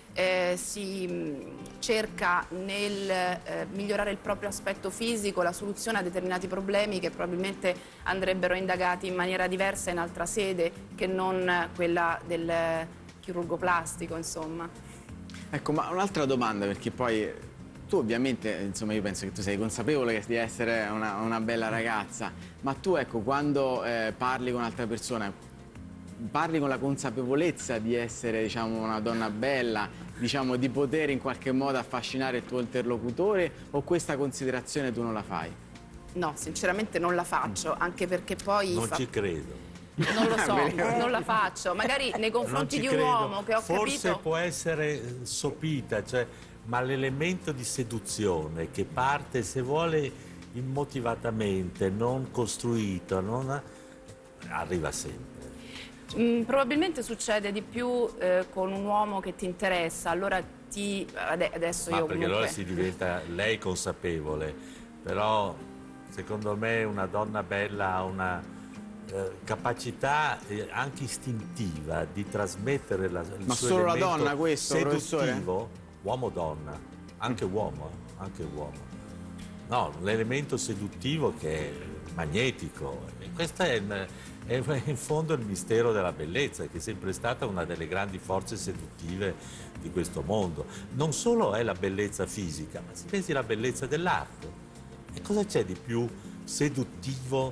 Speaker 14: si cerca nel migliorare il proprio aspetto fisico, la soluzione a determinati problemi che probabilmente andrebbero indagati in maniera diversa in altra sede che non quella del chirurgo plastico, insomma.
Speaker 1: Ecco, ma un'altra domanda, perché poi tu ovviamente, insomma, io penso che tu sei consapevole di essere una bella ragazza, ma tu, ecco, quando parli con un'altra persona, parli con la consapevolezza di essere, diciamo, una donna bella, diciamo, di poter in qualche modo affascinare il tuo interlocutore, o questa considerazione tu non la fai?
Speaker 14: No, sinceramente non la faccio, anche perché poi...
Speaker 16: Non ci credo.
Speaker 14: Non lo so, non la faccio. Magari nei confronti di un uomo che ho
Speaker 16: Forse
Speaker 14: capito...
Speaker 16: può essere sopita, cioè, ma l'elemento di seduzione che parte, se vuole, immotivatamente, non costruito, arriva sempre.
Speaker 14: Probabilmente succede di più con un uomo che ti interessa, allora adesso
Speaker 16: Ma
Speaker 14: io
Speaker 16: perché
Speaker 14: comunque...
Speaker 16: allora si diventa lei consapevole, però secondo me una donna bella ha una capacità anche istintiva di trasmettere il
Speaker 1: Ma
Speaker 16: suo
Speaker 1: solo la
Speaker 16: elemento
Speaker 1: donna questo,
Speaker 16: seduttivo, uomo-donna, anche uomo. No, l'elemento seduttivo che è magnetico, e questo è in fondo il mistero della bellezza, che è sempre stata una delle grandi forze seduttive di questo mondo. Non solo è la bellezza fisica, ma se pensi alla bellezza dell'arte. E cosa c'è di più seduttivo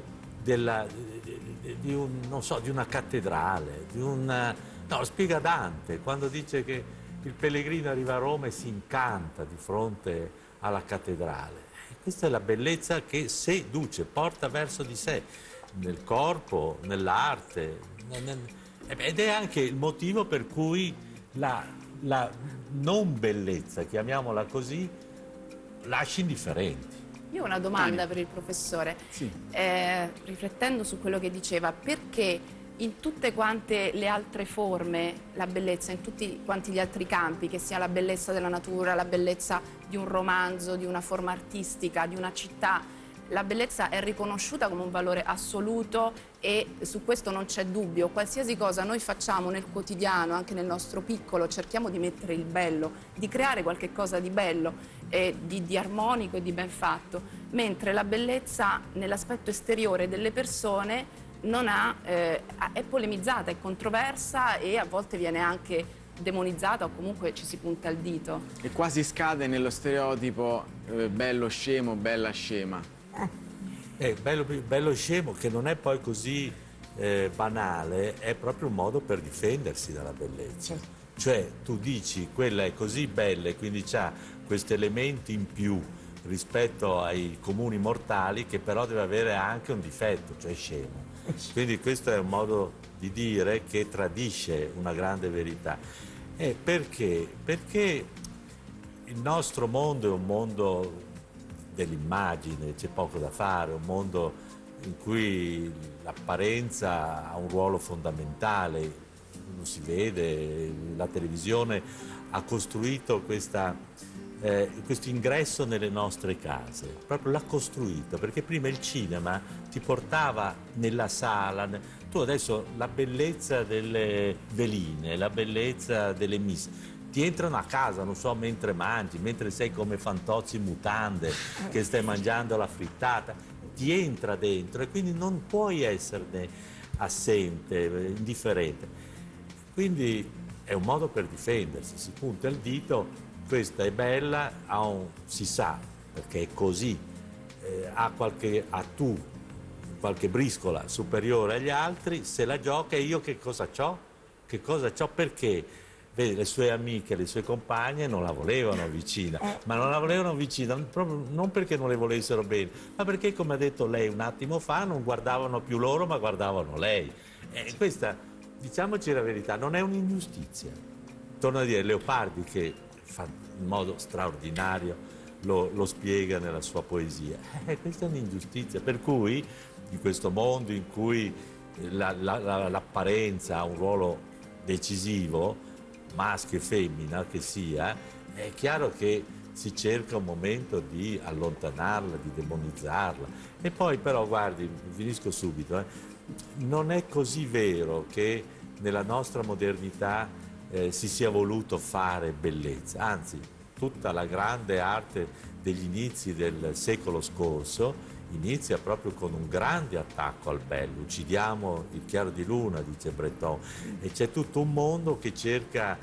Speaker 16: di una cattedrale, no, spiega Dante, quando dice che il pellegrino arriva a Roma e si incanta di fronte alla cattedrale. E questa è la bellezza che seduce, porta verso di sé, nel corpo, nell'arte, ed è anche il motivo per cui la non bellezza, chiamiamola così, lascia indifferenti.
Speaker 14: Io ho una domanda per il professore.
Speaker 1: Sì.
Speaker 14: Riflettendo su quello che diceva, perché in tutte quante le altre forme la bellezza, in tutti quanti gli altri campi, che sia la bellezza della natura, la bellezza di un romanzo, di una forma artistica, di una città, la bellezza è riconosciuta come un valore assoluto e su questo non c'è dubbio. Qualsiasi cosa noi facciamo nel quotidiano, anche nel nostro piccolo, cerchiamo di mettere il bello, di creare qualche cosa di bello, di armonico e di ben fatto, mentre la bellezza nell'aspetto esteriore delle persone non è polemizzata, è controversa e a volte viene anche demonizzata o comunque ci si punta il dito.
Speaker 1: E quasi scade nello stereotipo bello scemo, bella scema.
Speaker 16: Bello scemo, che non è poi così banale, è proprio un modo per difendersi dalla bellezza. Cioè tu dici quella è così bella e quindi c'ha questi elementi in più rispetto ai comuni mortali, che però deve avere anche un difetto, cioè scemo. Quindi questo è un modo di dire che tradisce una grande verità. Perché? Perché il nostro mondo è un mondo dell'immagine, c'è poco da fare, un mondo in cui l'apparenza ha un ruolo fondamentale, lo si vede, la televisione ha costruito questo ingresso nelle nostre case, proprio l'ha costruito, perché prima il cinema ti portava nella sala, tu adesso la bellezza delle veline, la bellezza delle miss, ti entrano a casa, non so, mentre mangi, mentre sei come Fantozzi in mutande, che stai mangiando la frittata, ti entra dentro e quindi non puoi esserne assente, indifferente. Quindi è un modo per difendersi, si punta il dito, questa è bella, si sa, perché è così, ha qualche briscola superiore agli altri, se la gioca, e io che cosa c'ho? Che cosa c'ho? Perché? Vedi, le sue amiche, le sue compagne non la volevano vicina, ma non la volevano vicina proprio non perché non le volessero bene, ma perché, come ha detto lei un attimo fa, non guardavano più loro, ma guardavano lei. E questa, diciamoci la verità, non è un'ingiustizia. Torno a dire, Leopardi, che fa in modo straordinario, lo spiega nella sua poesia. Questa è un'ingiustizia, per cui in questo mondo in cui l'apparenza ha un ruolo decisivo, maschio e femmina che sia, è chiaro che si cerca un momento di allontanarla, di demonizzarla. E poi però, guardi, finisco subito, non è così vero che nella nostra modernità si sia voluto fare bellezza, anzi tutta la grande arte degli inizi del secolo scorso inizia proprio con un grande attacco al bello. Uccidiamo il chiaro di luna, dice Breton, e c'è tutto un mondo che cerca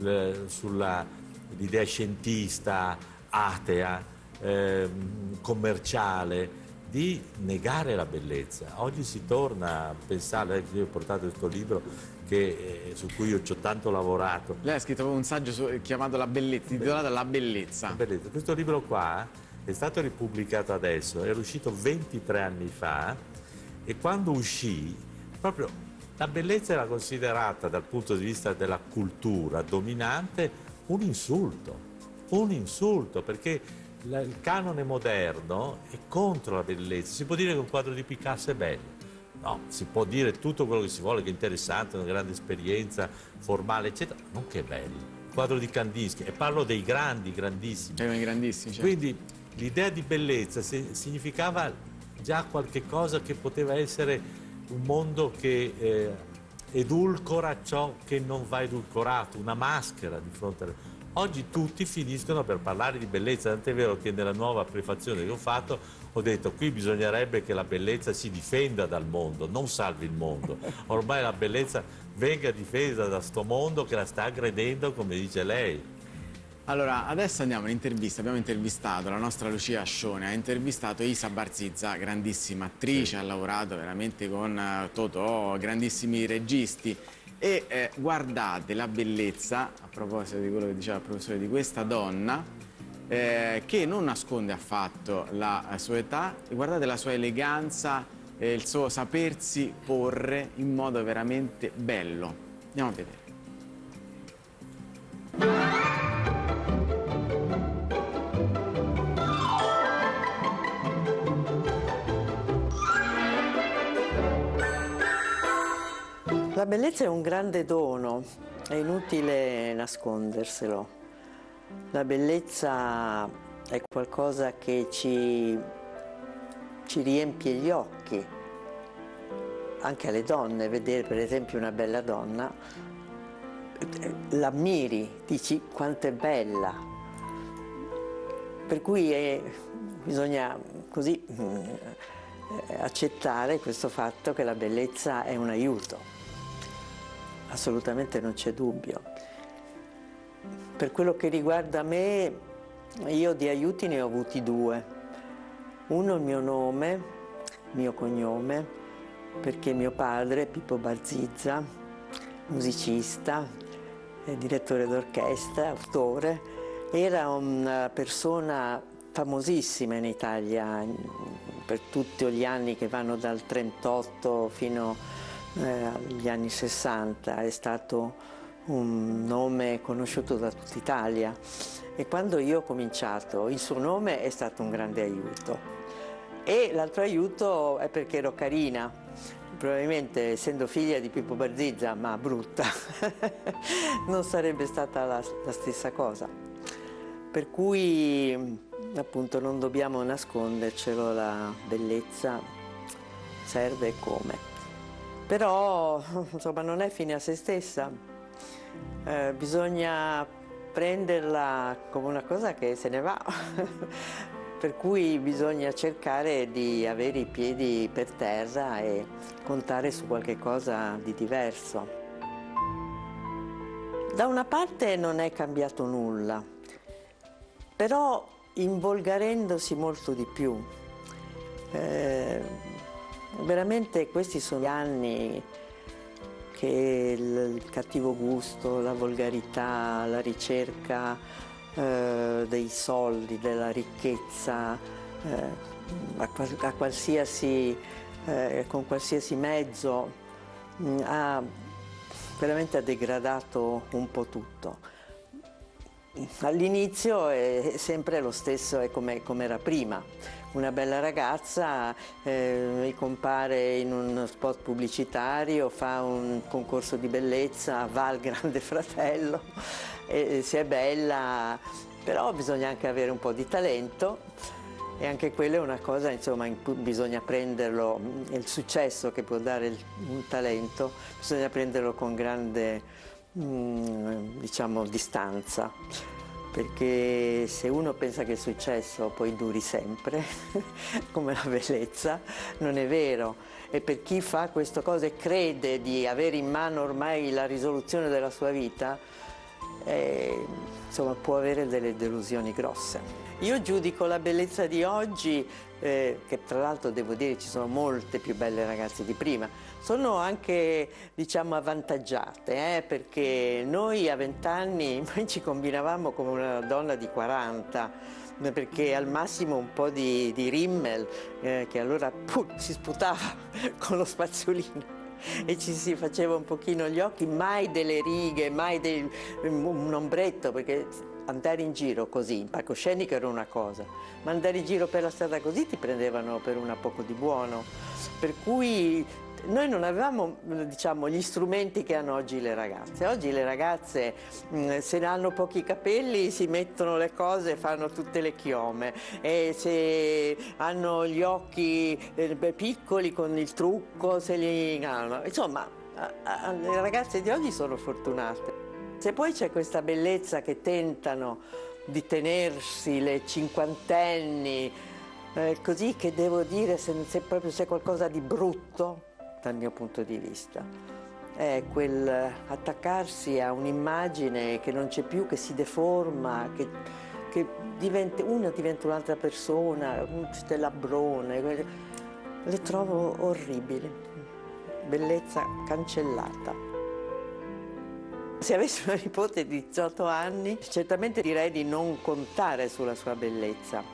Speaker 16: l'idea scientista, atea, commerciale, di negare la bellezza. Oggi si torna a pensare, io ho portato questo libro su cui io ci ho tanto lavorato.
Speaker 1: Lei ha scritto un saggio chiamato La bellezza, intitolato La bellezza.
Speaker 16: La bellezza. Questo libro qua è stato ripubblicato adesso, era uscito 23 anni fa, e quando uscì, proprio la bellezza era considerata dal punto di vista della cultura dominante un insulto, perché il canone moderno è contro la bellezza. Si può dire che un quadro di Picasso è bello. No, si può dire tutto quello che si vuole, che è interessante, una grande esperienza formale, eccetera, non che è bello. Il quadro di Kandinsky, e parlo dei grandissimi.
Speaker 1: Grandissimi, certo.
Speaker 16: Quindi l'idea di bellezza significava già qualche cosa che poteva essere un mondo che edulcora ciò che non va edulcorato, una maschera di fronte a... Oggi tutti finiscono per parlare di bellezza, tant'è vero che nella nuova prefazione che ho fatto ho detto qui bisognerebbe che la bellezza si difenda dal mondo, non salvi il mondo. Ormai la bellezza venga difesa da sto mondo che la sta aggredendo, come dice lei.
Speaker 1: Allora, adesso andiamo all'intervista. Abbiamo intervistato la nostra Lucia Ascione, ha intervistato Isa Barzizza, grandissima attrice, ha lavorato veramente con Totò, grandissimi registi. E guardate la bellezza, a proposito di quello che diceva il professore, di questa donna, che non nasconde affatto la sua età, e guardate la sua eleganza, il suo sapersi porre in modo veramente bello. Andiamo a vedere.
Speaker 20: La bellezza è un grande dono, è inutile nasconderselo. La bellezza è qualcosa che ci riempie gli occhi, anche alle donne. Vedere per esempio una bella donna, l'ammiri, dici quanto è bella. Per cui bisogna così accettare questo fatto che la bellezza è un aiuto. Assolutamente non c'è dubbio. Per quello che riguarda me, io di aiuti ne ho avuti due. Uno il mio nome, il mio cognome, perché mio padre, Pippo Barzizza, musicista, direttore d'orchestra, autore, era una persona famosissima in Italia per tutti gli anni che vanno dal 38 fino agli anni 60, è stato un nome conosciuto da tutta Italia, e quando io ho cominciato il suo nome è stato un grande aiuto. E l'altro aiuto è perché ero carina, probabilmente essendo figlia di Pippo Barzizza, ma brutta, non sarebbe stata la stessa cosa. Per cui appunto non dobbiamo nascondercelo, la bellezza serve e come. Però insomma non è fine a se stessa, bisogna prenderla come una cosa che se ne va, per cui bisogna cercare di avere i piedi per terra e contare su qualche cosa di diverso. Da una parte non è cambiato nulla, però involgarendosi molto di più. Veramente questi sono gli anni che il cattivo gusto, la volgarità, la ricerca dei soldi, della ricchezza, con qualsiasi mezzo, veramente ha degradato un po' tutto. All'inizio è sempre lo stesso, è come era prima. Una bella ragazza mi compare in uno spot pubblicitario, fa un concorso di bellezza, va al Grande Fratello, se è bella, però bisogna anche avere un po' di talento, e anche quella è una cosa, insomma, in cui bisogna prenderlo, il successo che può dare un talento, bisogna prenderlo con grande, diciamo, distanza. Perché se uno pensa che il successo poi duri sempre, come la bellezza, non è vero. E per chi fa queste cose e crede di avere in mano ormai la risoluzione della sua vita, insomma, può avere delle delusioni grosse. Io giudico la bellezza di oggi, che tra l'altro devo dire ci sono molte più belle ragazze di prima, sono anche, diciamo, avvantaggiate, perché noi a 20 anni ci combinavamo come una donna di 40, perché al massimo un po' di Rimmel, che allora si sputava con lo spazzolino e ci si faceva un pochino gli occhi, mai delle righe, mai un ombretto, perché andare in giro così, in palcoscenico era una cosa, ma andare in giro per la strada così ti prendevano per una poco di buono, per cui noi non avevamo, diciamo, gli strumenti che hanno oggi le ragazze. Oggi le ragazze, se hanno pochi capelli, si mettono le cose, fanno tutte le chiome, e se hanno gli occhi piccoli con il trucco, se li hanno. Insomma, le ragazze di oggi sono fortunate. Se poi c'è questa bellezza che tentano di tenersi le cinquantenni, così, che devo dire, se proprio c'è qualcosa di brutto, dal mio punto di vista, è quel attaccarsi a un'immagine che non c'è più, che si deforma, che una diventa un'altra persona, un labbrone. Le trovo orribili. Bellezza cancellata. Se avessi una nipote di 18 anni, certamente direi di non contare sulla sua bellezza,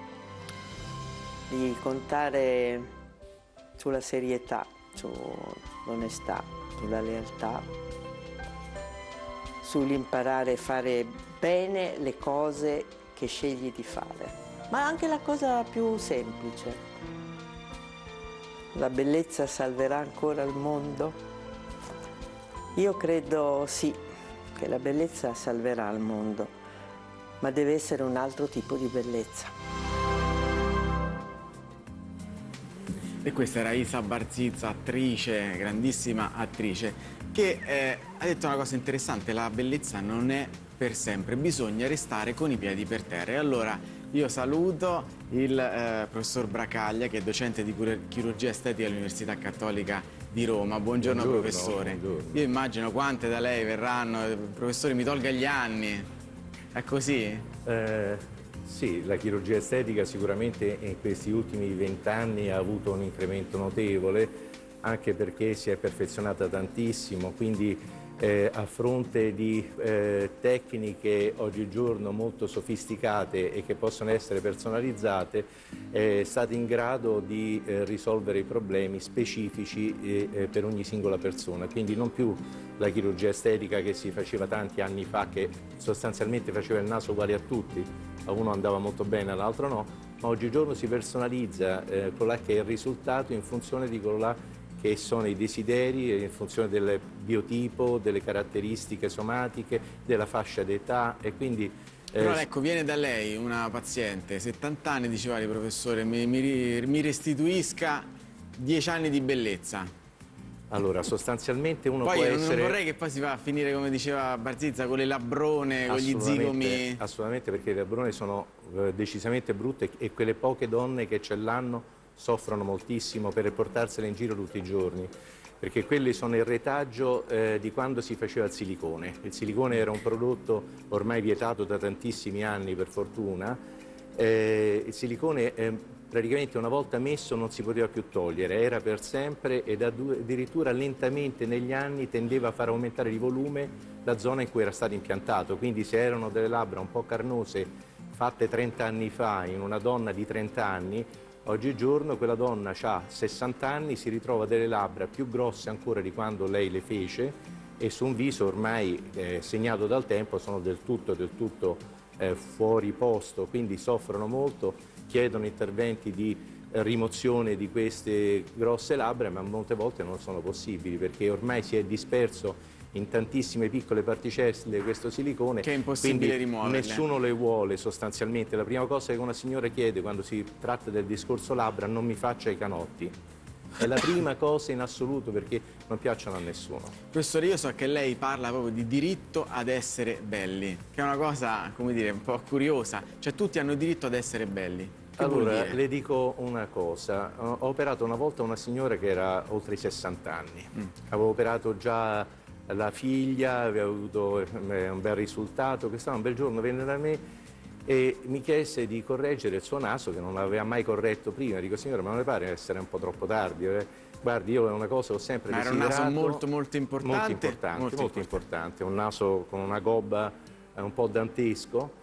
Speaker 20: di contare sulla serietà, sull'onestà, sulla lealtà, sull'imparare a fare bene le cose che scegli di fare, ma anche la cosa più semplice. La bellezza salverà ancora il mondo? Io credo sì, che la bellezza salverà il mondo, ma deve essere un altro tipo di bellezza.
Speaker 1: E questa era Isa Barzizza, attrice, grandissima attrice, che ha detto una cosa interessante: la bellezza non è per sempre, bisogna restare con i piedi per terra. E allora io saluto il professor Bracaglia, che è docente di chirurgia estetica all'Università Cattolica di Roma. Buongiorno professore.
Speaker 21: Buongiorno.
Speaker 1: Io immagino quante da lei verranno. Professore, mi tolga gli anni. È così?
Speaker 21: Sì, la chirurgia estetica sicuramente in questi ultimi 20 anni ha avuto un incremento notevole, anche perché si è perfezionata tantissimo, quindi a fronte di tecniche oggigiorno molto sofisticate e che possono essere personalizzate, è stata in grado di risolvere i problemi specifici per ogni singola persona. Quindi non più la chirurgia estetica che si faceva tanti anni fa, che sostanzialmente faceva il naso uguale a tutti, a uno andava molto bene, all'altro no, ma oggigiorno si personalizza quello che è il risultato in funzione di quello là che sono i desideri, in funzione del biotipo, delle caratteristiche somatiche, della fascia d'età, e quindi...
Speaker 1: Però ecco, viene da lei una paziente, 70 anni, diceva il professore, mi restituisca 10 anni di bellezza.
Speaker 21: Allora, sostanzialmente uno
Speaker 1: poi
Speaker 21: può
Speaker 1: non
Speaker 21: essere...
Speaker 1: vorrei che poi si va a finire, come diceva Barzizza, con le labbrone, con gli zigomi.
Speaker 21: Assolutamente, perché le labbrone sono decisamente brutte, e quelle poche donne che ce l'hanno soffrono moltissimo per portarsele in giro tutti i giorni, perché quelli sono il retaggio di quando si faceva il silicone. Il silicone era un prodotto ormai vietato da tantissimi anni, per fortuna. Il silicone praticamente una volta messo non si poteva più togliere, era per sempre, ed addirittura lentamente negli anni tendeva a far aumentare di volume la zona in cui era stato impiantato. Quindi se erano delle labbra un po' carnose fatte 30 anni fa in una donna di 30 anni, oggigiorno quella donna ha 60 anni, si ritrova delle labbra più grosse ancora di quando lei le fece, e su un viso ormai segnato dal tempo sono del tutto fuori posto, quindi soffrono molto, chiedono interventi di rimozione di queste grosse labbra, ma molte volte non sono possibili perché ormai si è disperso in tantissime piccole particelle questo silicone,
Speaker 1: che è impossibile rimuoverle.
Speaker 21: Nessuno le vuole sostanzialmente. La prima cosa che una signora chiede quando si tratta del discorso labbra: non mi faccia i canotti. È la prima cosa in assoluto, perché non piacciono a nessuno.
Speaker 1: Professore, io so che lei parla proprio di diritto ad essere belli, che è una cosa, come dire, un po' curiosa. Cioè tutti hanno diritto ad essere belli. Che
Speaker 21: allora, le dico una cosa. Ho operato una volta una signora che era oltre i 60 anni. Avevo operato già la figlia, aveva avuto un bel risultato. Quest'anno un bel giorno venne da me e mi chiese di correggere il suo naso, che non l'aveva mai corretto prima. Dico: signora, ma non le pare essere un po' troppo tardi? Guardi, io è una cosa ho sempre desiderato.
Speaker 1: Era un naso molto importante.
Speaker 21: Molto importante, un naso con una gobba un po' dantesco.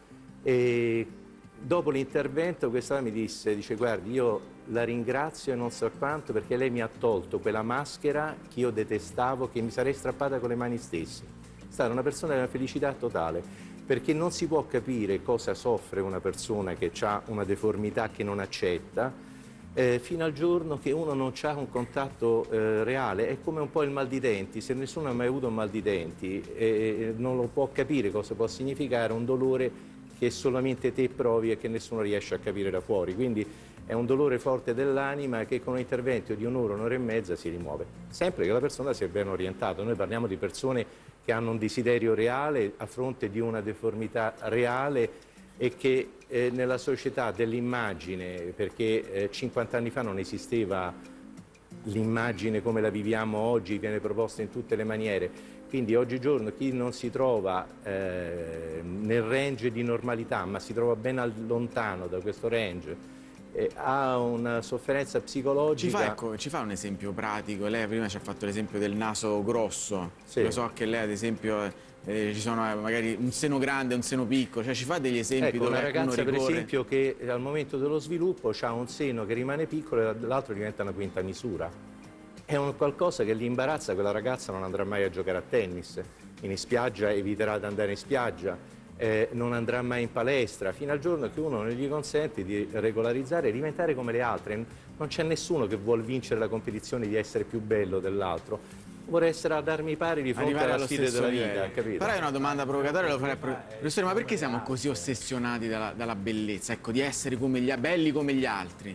Speaker 21: E dopo l'intervento questa mi dice: guardi, io la ringrazio e non so quanto, perché lei mi ha tolto quella maschera che io detestavo, che mi sarei strappata con le mani stesse. È stata una persona di una felicità totale, perché non si può capire cosa soffre una persona che ha una deformità che non accetta, fino al giorno che uno non ha un contatto reale. È come un po' il mal di denti. Se nessuno ha mai avuto un mal di denti non lo può capire cosa può significare un dolore che solamente te provi e che nessuno riesce a capire da fuori. Quindi è un dolore forte dell'anima che con un intervento di un'ora e mezza si rimuove, sempre che la persona sia ben orientata. Noi parliamo di persone che hanno un desiderio reale a fronte di una deformità reale, e che nella società dell'immagine, perché 50 anni fa non esisteva l'immagine come la viviamo oggi, viene proposta in tutte le maniere. Quindi oggigiorno chi non si trova nel range di normalità, ma si trova ben lontano da questo range, ha una sofferenza psicologica.
Speaker 1: Ci fa un esempio pratico? Lei prima ci ha fatto l'esempio del naso grosso. Sì. Io so che lei ad esempio ci sono magari un seno grande e un seno piccolo, cioè ci fa degli esempi dove
Speaker 21: una ragazza
Speaker 1: uno ricorre...
Speaker 21: per esempio che al momento dello sviluppo ha un seno che rimane piccolo e l'altro diventa una quinta misura. È qualcosa che gli imbarazza, quella ragazza non andrà mai a giocare a tennis, in spiaggia eviterà di andare in spiaggia, non andrà mai in palestra, fino al giorno che uno non gli consente di regolarizzare e diventare come le altre. Non c'è nessuno che vuole vincere la competizione di essere più bello dell'altro. Vorrei essere a darmi pari di fronte alle sfide della vita, capito?
Speaker 1: Però è una domanda provocatoria, lo farei professore, ma perché siamo così ossessionati dalla bellezza, ecco, di essere belli come gli altri?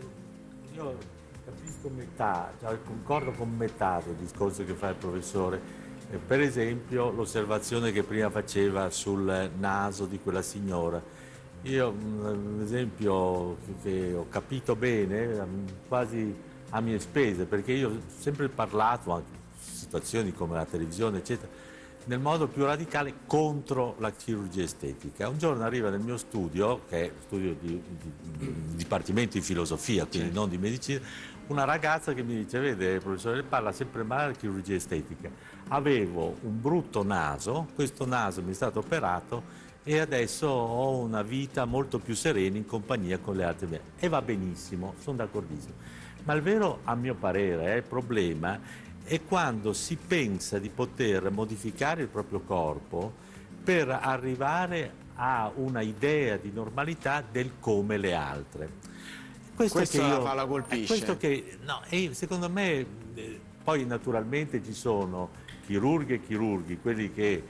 Speaker 16: Io capisco metà, cioè, concordo con metà del discorso che fa il professore. Per esempio l'osservazione che prima faceva sul naso di quella signora. Io un esempio che ho capito bene, quasi a mie spese, perché io ho sempre parlato anche situazioni come la televisione eccetera, nel modo più radicale contro la chirurgia estetica. Un giorno arriva nel mio studio, che è studio di dipartimento di filosofia, quindi non di medicina, una ragazza che mi dice: vede professore, lei parla sempre male della chirurgia estetica. Avevo un brutto naso, questo naso mi è stato operato e adesso ho una vita molto più serena in compagnia con le altre mie. E va benissimo, sono d'accordissimo. Ma il vero, a mio parere, il problema è quando si pensa di poter modificare il proprio corpo per arrivare a una idea di normalità del come le altre.
Speaker 1: Questo la colpisce.
Speaker 16: Questo che, no, secondo me, poi naturalmente ci sono chirurghi e chirurghi, quelli che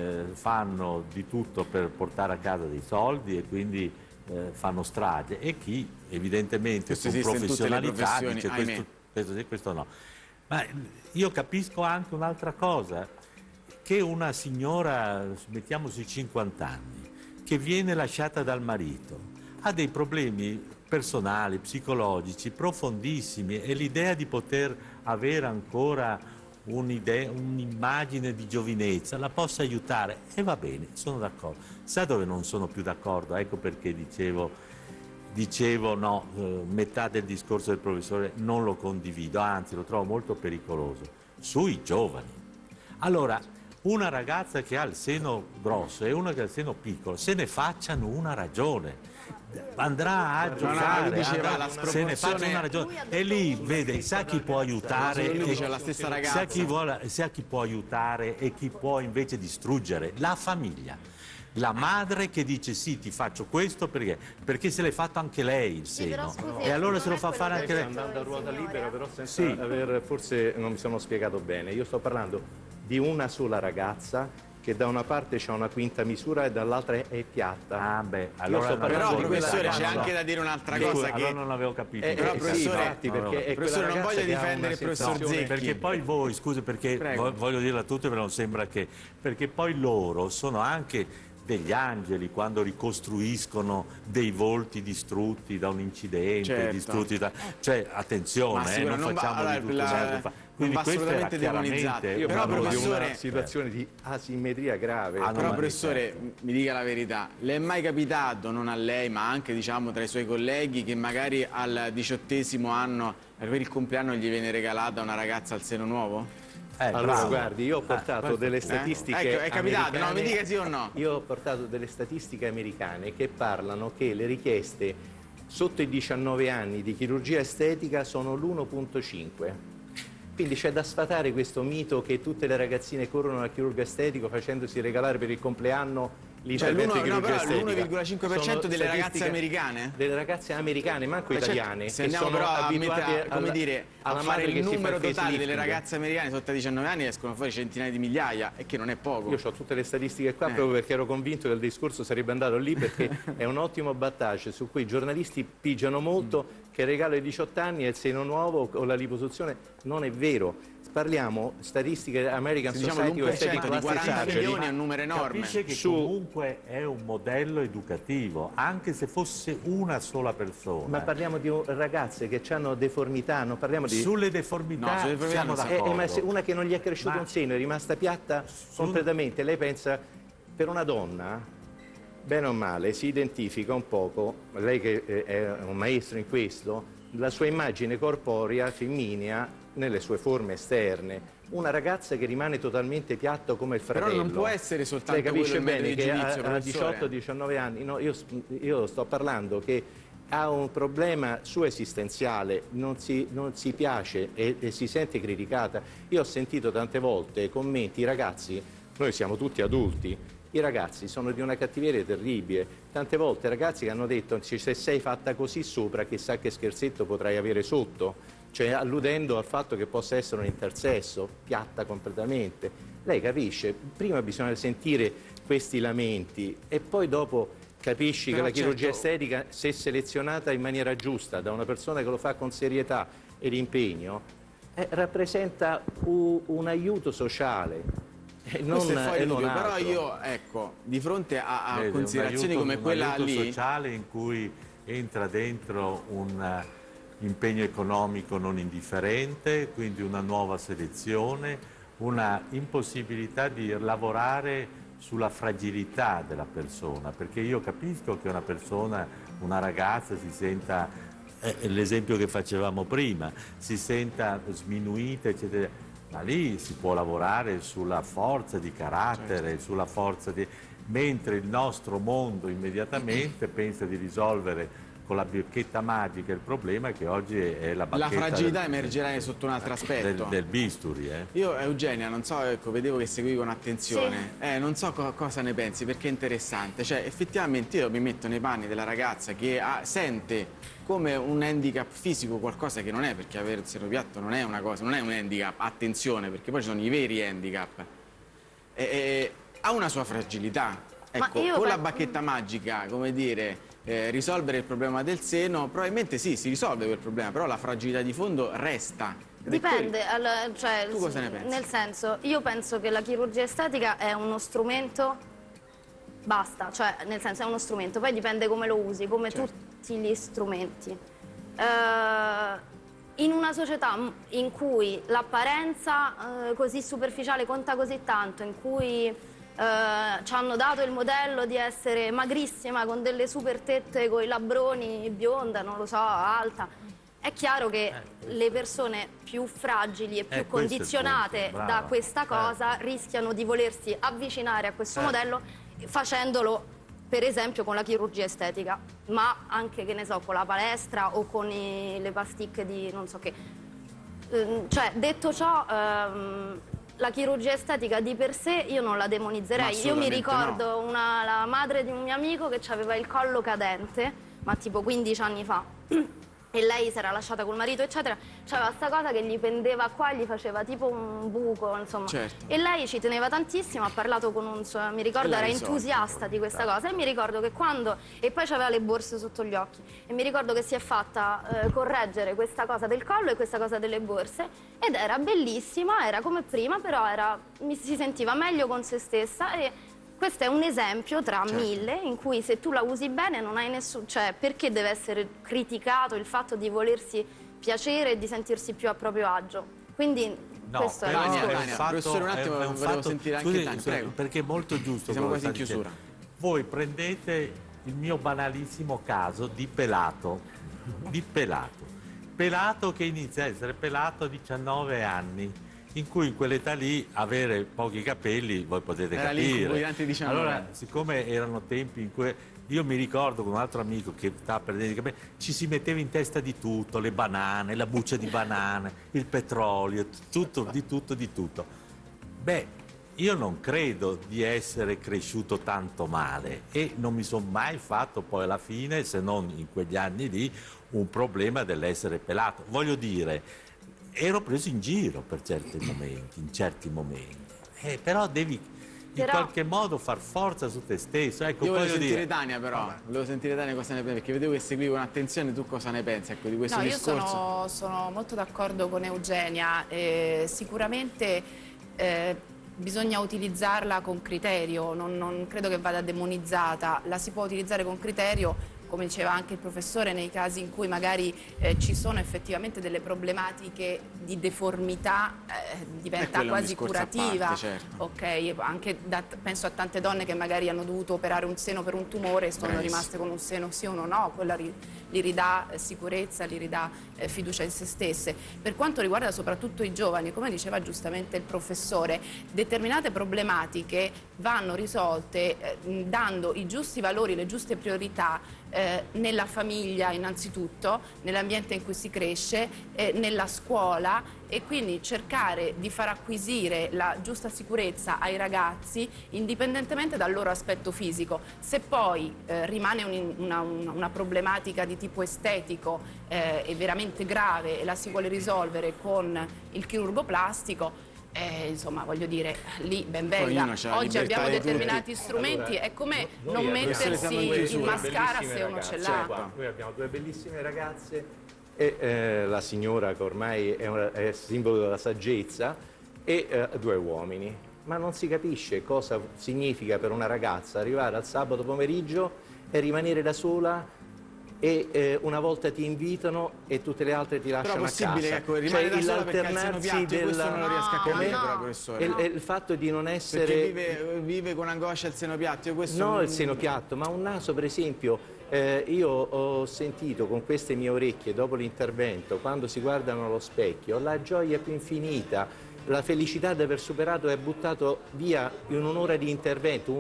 Speaker 16: fanno di tutto per portare a casa dei soldi e quindi fanno strage, e chi evidentemente con professionalità dice questo sì, questo no. Ma io capisco anche un'altra cosa, che una signora, mettiamo sui 50 anni, che viene lasciata dal marito, ha dei problemi personali, psicologici profondissimi, e l'idea di poter avere ancora un'immagine di giovinezza la possa aiutare, e va bene, sono d'accordo. Sa dove non sono più d'accordo? Ecco perché dicevo no, metà del discorso del professore non lo condivido, anzi lo trovo molto pericoloso, sui giovani. Allora, una ragazza che ha il seno grosso e una che ha il seno piccolo, se ne facciano una ragione, andrà a giocare, se ne faccia una ragione, e lì vede, sa chi può aiutare, sa chi può aiutare e chi può invece distruggere, la famiglia. La madre che dice sì, ti faccio questo perché se l'è fatto anche lei il seno, e allora se lo fa fare anche lei.
Speaker 21: Andando a ruota libera, però senza aver, forse non mi sono spiegato bene. Io sto parlando di una sola ragazza che da una parte c'ha una quinta misura e dall'altra è piatta.
Speaker 16: Ah beh, allora
Speaker 1: però professore c'è anche da dire un'altra cosa, che
Speaker 16: allora non avevo capito.
Speaker 1: Però professore non voglio difendere il professor Zecchi,
Speaker 16: perché poi voi, scusi, perché voglio dirlo a tutti, però non sembra che, perché poi loro sono anche degli angeli quando ricostruiscono dei volti distrutti da un incidente, distrutti da... cioè attenzione, non facciamo di tutto. Quindi questo è chiaramente...
Speaker 21: Io parlo di una situazione di asimmetria grave.
Speaker 1: Però professore, mi dica la verità, le è mai capitato, non a lei ma anche diciamo tra i suoi colleghi, che magari al 18° anno per il compleanno gli viene regalata una ragazza al seno nuovo?
Speaker 21: Allora guardi, io ho portato delle statistiche
Speaker 1: è capitato, no, mi dica sì o no.
Speaker 21: Io ho portato delle statistiche americane che parlano che le richieste sotto i 19 anni di chirurgia estetica sono l'1,5. Quindi c'è da sfatare questo mito che tutte le ragazzine corrono al chirurgo estetico facendosi regalare per il compleanno l'intervento di chirurgia estetica.
Speaker 1: L'1,5% delle ragazze americane?
Speaker 21: Delle ragazze americane, manco italiane.
Speaker 1: Se andiamo però a fare il numero totale delle ragazze americane sotto i 19 anni, escono fuori centinaia di migliaia, e che non è poco.
Speaker 21: Io ho tutte le statistiche qua proprio perché ero convinto che il discorso sarebbe andato lì, perché è un ottimo battage su cui i giornalisti pigiano molto, che il regalo ai 18 anni è il seno nuovo o la liposuzione. Non è vero. Parliamo statistiche American Society of Aesthetic Plastic Surgery.
Speaker 1: Milioni è un numero enorme.
Speaker 16: Capisce che comunque è un modello educativo, anche se fosse una sola persona.
Speaker 21: Ma parliamo di ragazze che hanno deformità, non parliamo di...
Speaker 16: Sulle deformità, siamo d'accordo.
Speaker 21: Ma se una che non gli è cresciuto un seno, è rimasta piatta completamente, lei pensa, per una donna bene o male si identifica un poco, lei che è un maestro in questo, la sua immagine corporea femminea nelle sue forme esterne. Una ragazza che rimane totalmente piatto come il fratello.
Speaker 1: Però non può essere soltanto
Speaker 21: lei capisce
Speaker 1: quello il
Speaker 21: bene
Speaker 1: metodo di
Speaker 21: che
Speaker 1: giudizio,
Speaker 21: a 18-19 anni, no, io sto parlando che ha un problema suo esistenziale, non si piace e si sente criticata. Io ho sentito tante volte commenti, i ragazzi, noi siamo tutti adulti, i ragazzi sono di una cattiveria terribile. Tante volte ragazzi che hanno detto se sei fatta così sopra chissà che scherzetto potrai avere sotto, cioè alludendo al fatto che possa essere un intersesso, piatta completamente. Lei capisce, prima bisogna sentire questi lamenti e poi dopo capisci che la chirurgia estetica, se selezionata in maniera giusta da una persona che lo fa con serietà ed impegno, rappresenta un aiuto sociale.
Speaker 1: Questo è fuori dubbio, però io, ecco, di fronte a considerazioni come quella lì...
Speaker 16: Un aiuto sociale in cui entra dentro un impegno economico non indifferente, quindi una nuova selezione, una impossibilità di lavorare sulla fragilità della persona, perché io capisco che una persona, una ragazza si senta, l'esempio che facevamo prima, si senta sminuita, eccetera, ma lì si può lavorare sulla forza di carattere, certo, sulla forza di... mentre il nostro mondo immediatamente pensa di risolvere con la bacchetta magica il problema che oggi è la bacchetta...
Speaker 1: La fragilità emergerà sotto un altro aspetto.
Speaker 21: Del bisturi,
Speaker 1: Io, Eugenia, non so, ecco, vedevo che seguivi con attenzione. Sì. Non so cosa ne pensi, perché è interessante. Cioè, effettivamente io mi metto nei panni della ragazza che sente come un handicap fisico qualcosa che non è, perché avere il seno piatto non è una cosa, non è un handicap, attenzione, perché poi ci sono i veri handicap. Ha una sua fragilità. Ecco, con la bacchetta magica, come dire... risolvere il problema del seno, probabilmente sì, si risolve quel problema, però la fragilità di fondo resta.
Speaker 15: Dipende, cioè,
Speaker 1: tu cosa ne pensi?
Speaker 15: Nel senso, io penso che la chirurgia estetica è uno strumento, basta, cioè nel senso è uno strumento, poi dipende come lo usi, come certo, tutti gli strumenti. In una società in cui l'apparenza così superficiale conta così tanto, in cui ci hanno dato il modello di essere magrissima con delle super tette, con i labbroni, bionda, non lo so, alta, è chiaro che le persone più fragili e più condizionate da questa cosa rischiano di volersi avvicinare a questo modello facendolo per esempio con la chirurgia estetica, ma anche, che ne so, con la palestra o con le pasticche di non so che. Cioè, detto ciò, la chirurgia estetica di per sé io non la demonizzerei. Io mi ricordo la madre di un mio amico che aveva il collo cadente, ma tipo 15 anni fa, e lei si era lasciata col marito, eccetera. C'aveva sta cosa che gli pendeva qua, gli faceva tipo un buco, insomma. Certo. E lei ci teneva tantissimo, ha parlato con un suo, mi ricordo, era entusiasta di questa cosa, e mi ricordo che quando, e poi c'aveva le borse sotto gli occhi, e mi ricordo che si è fatta correggere questa cosa del collo e questa cosa delle borse, ed era bellissima, era come prima, però si sentiva meglio con se stessa, e questo è un esempio tra mille in cui se tu la usi bene non hai nessun... Cioè, perché deve essere criticato il fatto di volersi piacere e di sentirsi più a proprio agio? Quindi questo è il discorso.
Speaker 1: Professore, un attimo, volevo sentire anche Tania, prego.
Speaker 21: Perché è molto giusto.
Speaker 1: Siamo quasi in chiusura.
Speaker 21: Voi prendete il mio banalissimo caso di pelato. Pelato che inizia a essere pelato a 19 anni. In cui in quell'età lì avere pochi capelli, voi potete capire. Allora, siccome erano tempi in cui io mi ricordo con un altro amico che stava perdendo i capelli, ci si metteva in testa di tutto, le banane, la buccia di banane, il petrolio, tutto, di tutto. Beh, io non credo di essere cresciuto tanto male e non mi sono mai fatto poi alla fine, se non in quegli anni lì, un problema dell'essere pelato. Voglio dire, ero preso in giro per in certi momenti, però devi in qualche modo far forza su te stesso. Ecco,
Speaker 1: io volevo sentire Tania, però, volevo sentire Tania cosa ne pensi, perché vedevo che seguivi con attenzione. Tu cosa ne pensi, ecco, di questo discorso?
Speaker 14: Io sono molto d'accordo con Eugenia, sicuramente bisogna utilizzarla con criterio, non credo che vada demonizzata, la si può utilizzare con criterio come diceva anche il professore, nei casi in cui magari ci sono effettivamente delle problematiche di deformità, diventa quasi curativa.
Speaker 1: Parte, certo.
Speaker 14: Ok, anche penso a tante donne che magari hanno dovuto operare un seno per un tumore e sono rimaste con un seno sì o no, quella gli ridà sicurezza, gli ridà fiducia in se stesse. Per quanto riguarda soprattutto i giovani, come diceva giustamente il professore, determinate problematiche vanno risolte dando i giusti valori, le giuste priorità nella famiglia innanzitutto, nell'ambiente in cui si cresce, nella scuola, e quindi cercare di far acquisire la giusta sicurezza ai ragazzi indipendentemente dal loro aspetto fisico. Se poi rimane una problematica di tipo estetico e veramente grave e la si vuole risolvere con il chirurgo plastico, insomma, voglio dire, lì ben venga. Oggi abbiamo determinati strumenti, è come non mettersi il mascara se uno ce l'ha.
Speaker 21: Noi abbiamo due bellissime ragazze e la signora che ormai è simbolo della saggezza e due uomini. Ma non si capisce cosa significa per una ragazza arrivare al sabato pomeriggio e rimanere da sola e una volta ti invitano e tutte le altre ti lasciano a casa.
Speaker 1: Ecco, rimane da sola perché al seno piatto questo non lo riesco a capire, però, professore.
Speaker 21: Il fatto di non essere...
Speaker 1: Perché vive con angoscia il seno piatto?
Speaker 21: Il seno piatto, ma un naso, per esempio, io ho sentito con queste mie orecchie, dopo l'intervento, quando si guardano allo specchio, la gioia più infinita, la felicità di aver superato e buttato via in un'ora di intervento,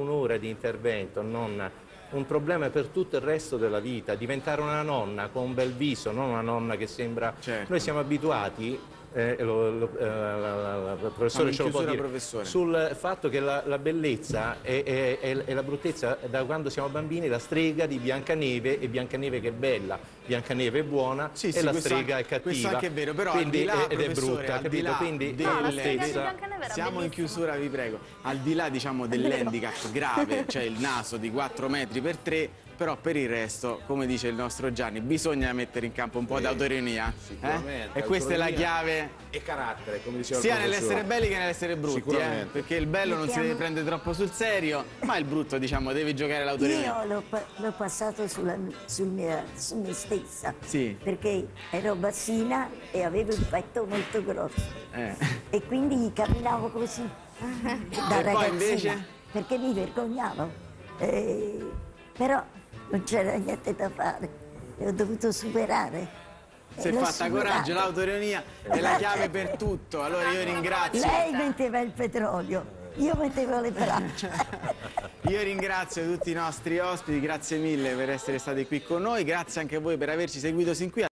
Speaker 21: non... un problema per tutto il resto della vita, diventare una nonna con un bel viso, non una nonna che sembra...
Speaker 1: Certo.
Speaker 21: Noi siamo abituati, il professore ce lo può dire, sul fatto che la bellezza e la bruttezza, da quando siamo bambini, la strega di Biancaneve, e Biancaneve che è bella, Biancaneve è buona e la strega è cattiva.
Speaker 1: Questo anche è vero, però
Speaker 21: quindi,
Speaker 1: al di là,
Speaker 21: ed è brutta, capito? Quindi
Speaker 1: siamo in chiusura, vi prego. Al di là, diciamo, dell'handicap grave, cioè il naso di 4 metri per 3, però per il resto, come dice il nostro Gianni, bisogna mettere in campo un po' di autoironia. E questa è la chiave.
Speaker 17: E carattere, come diceva
Speaker 1: sia nell'essere belli che nell'essere brutti, perché il bello non si deve prendere troppo sul serio, ma il brutto, diciamo, deve giocare l'autoironia.
Speaker 13: Io l'ho passato su me stessa,
Speaker 1: sì,
Speaker 13: perché ero bassina e avevo il petto molto grosso e quindi camminavo così da ragazzina, poi invece? Perché mi vergognavo, però non c'era niente da fare e ho dovuto superare.
Speaker 1: Si è fatta coraggio, l'autoironia è la chiave per tutto. Allora io ringrazio.
Speaker 13: Lei metteva il petrolio, io mettevo le braccia.
Speaker 1: Io ringrazio tutti i nostri ospiti, grazie mille per essere stati qui con noi, grazie anche a voi per averci seguito sin qui.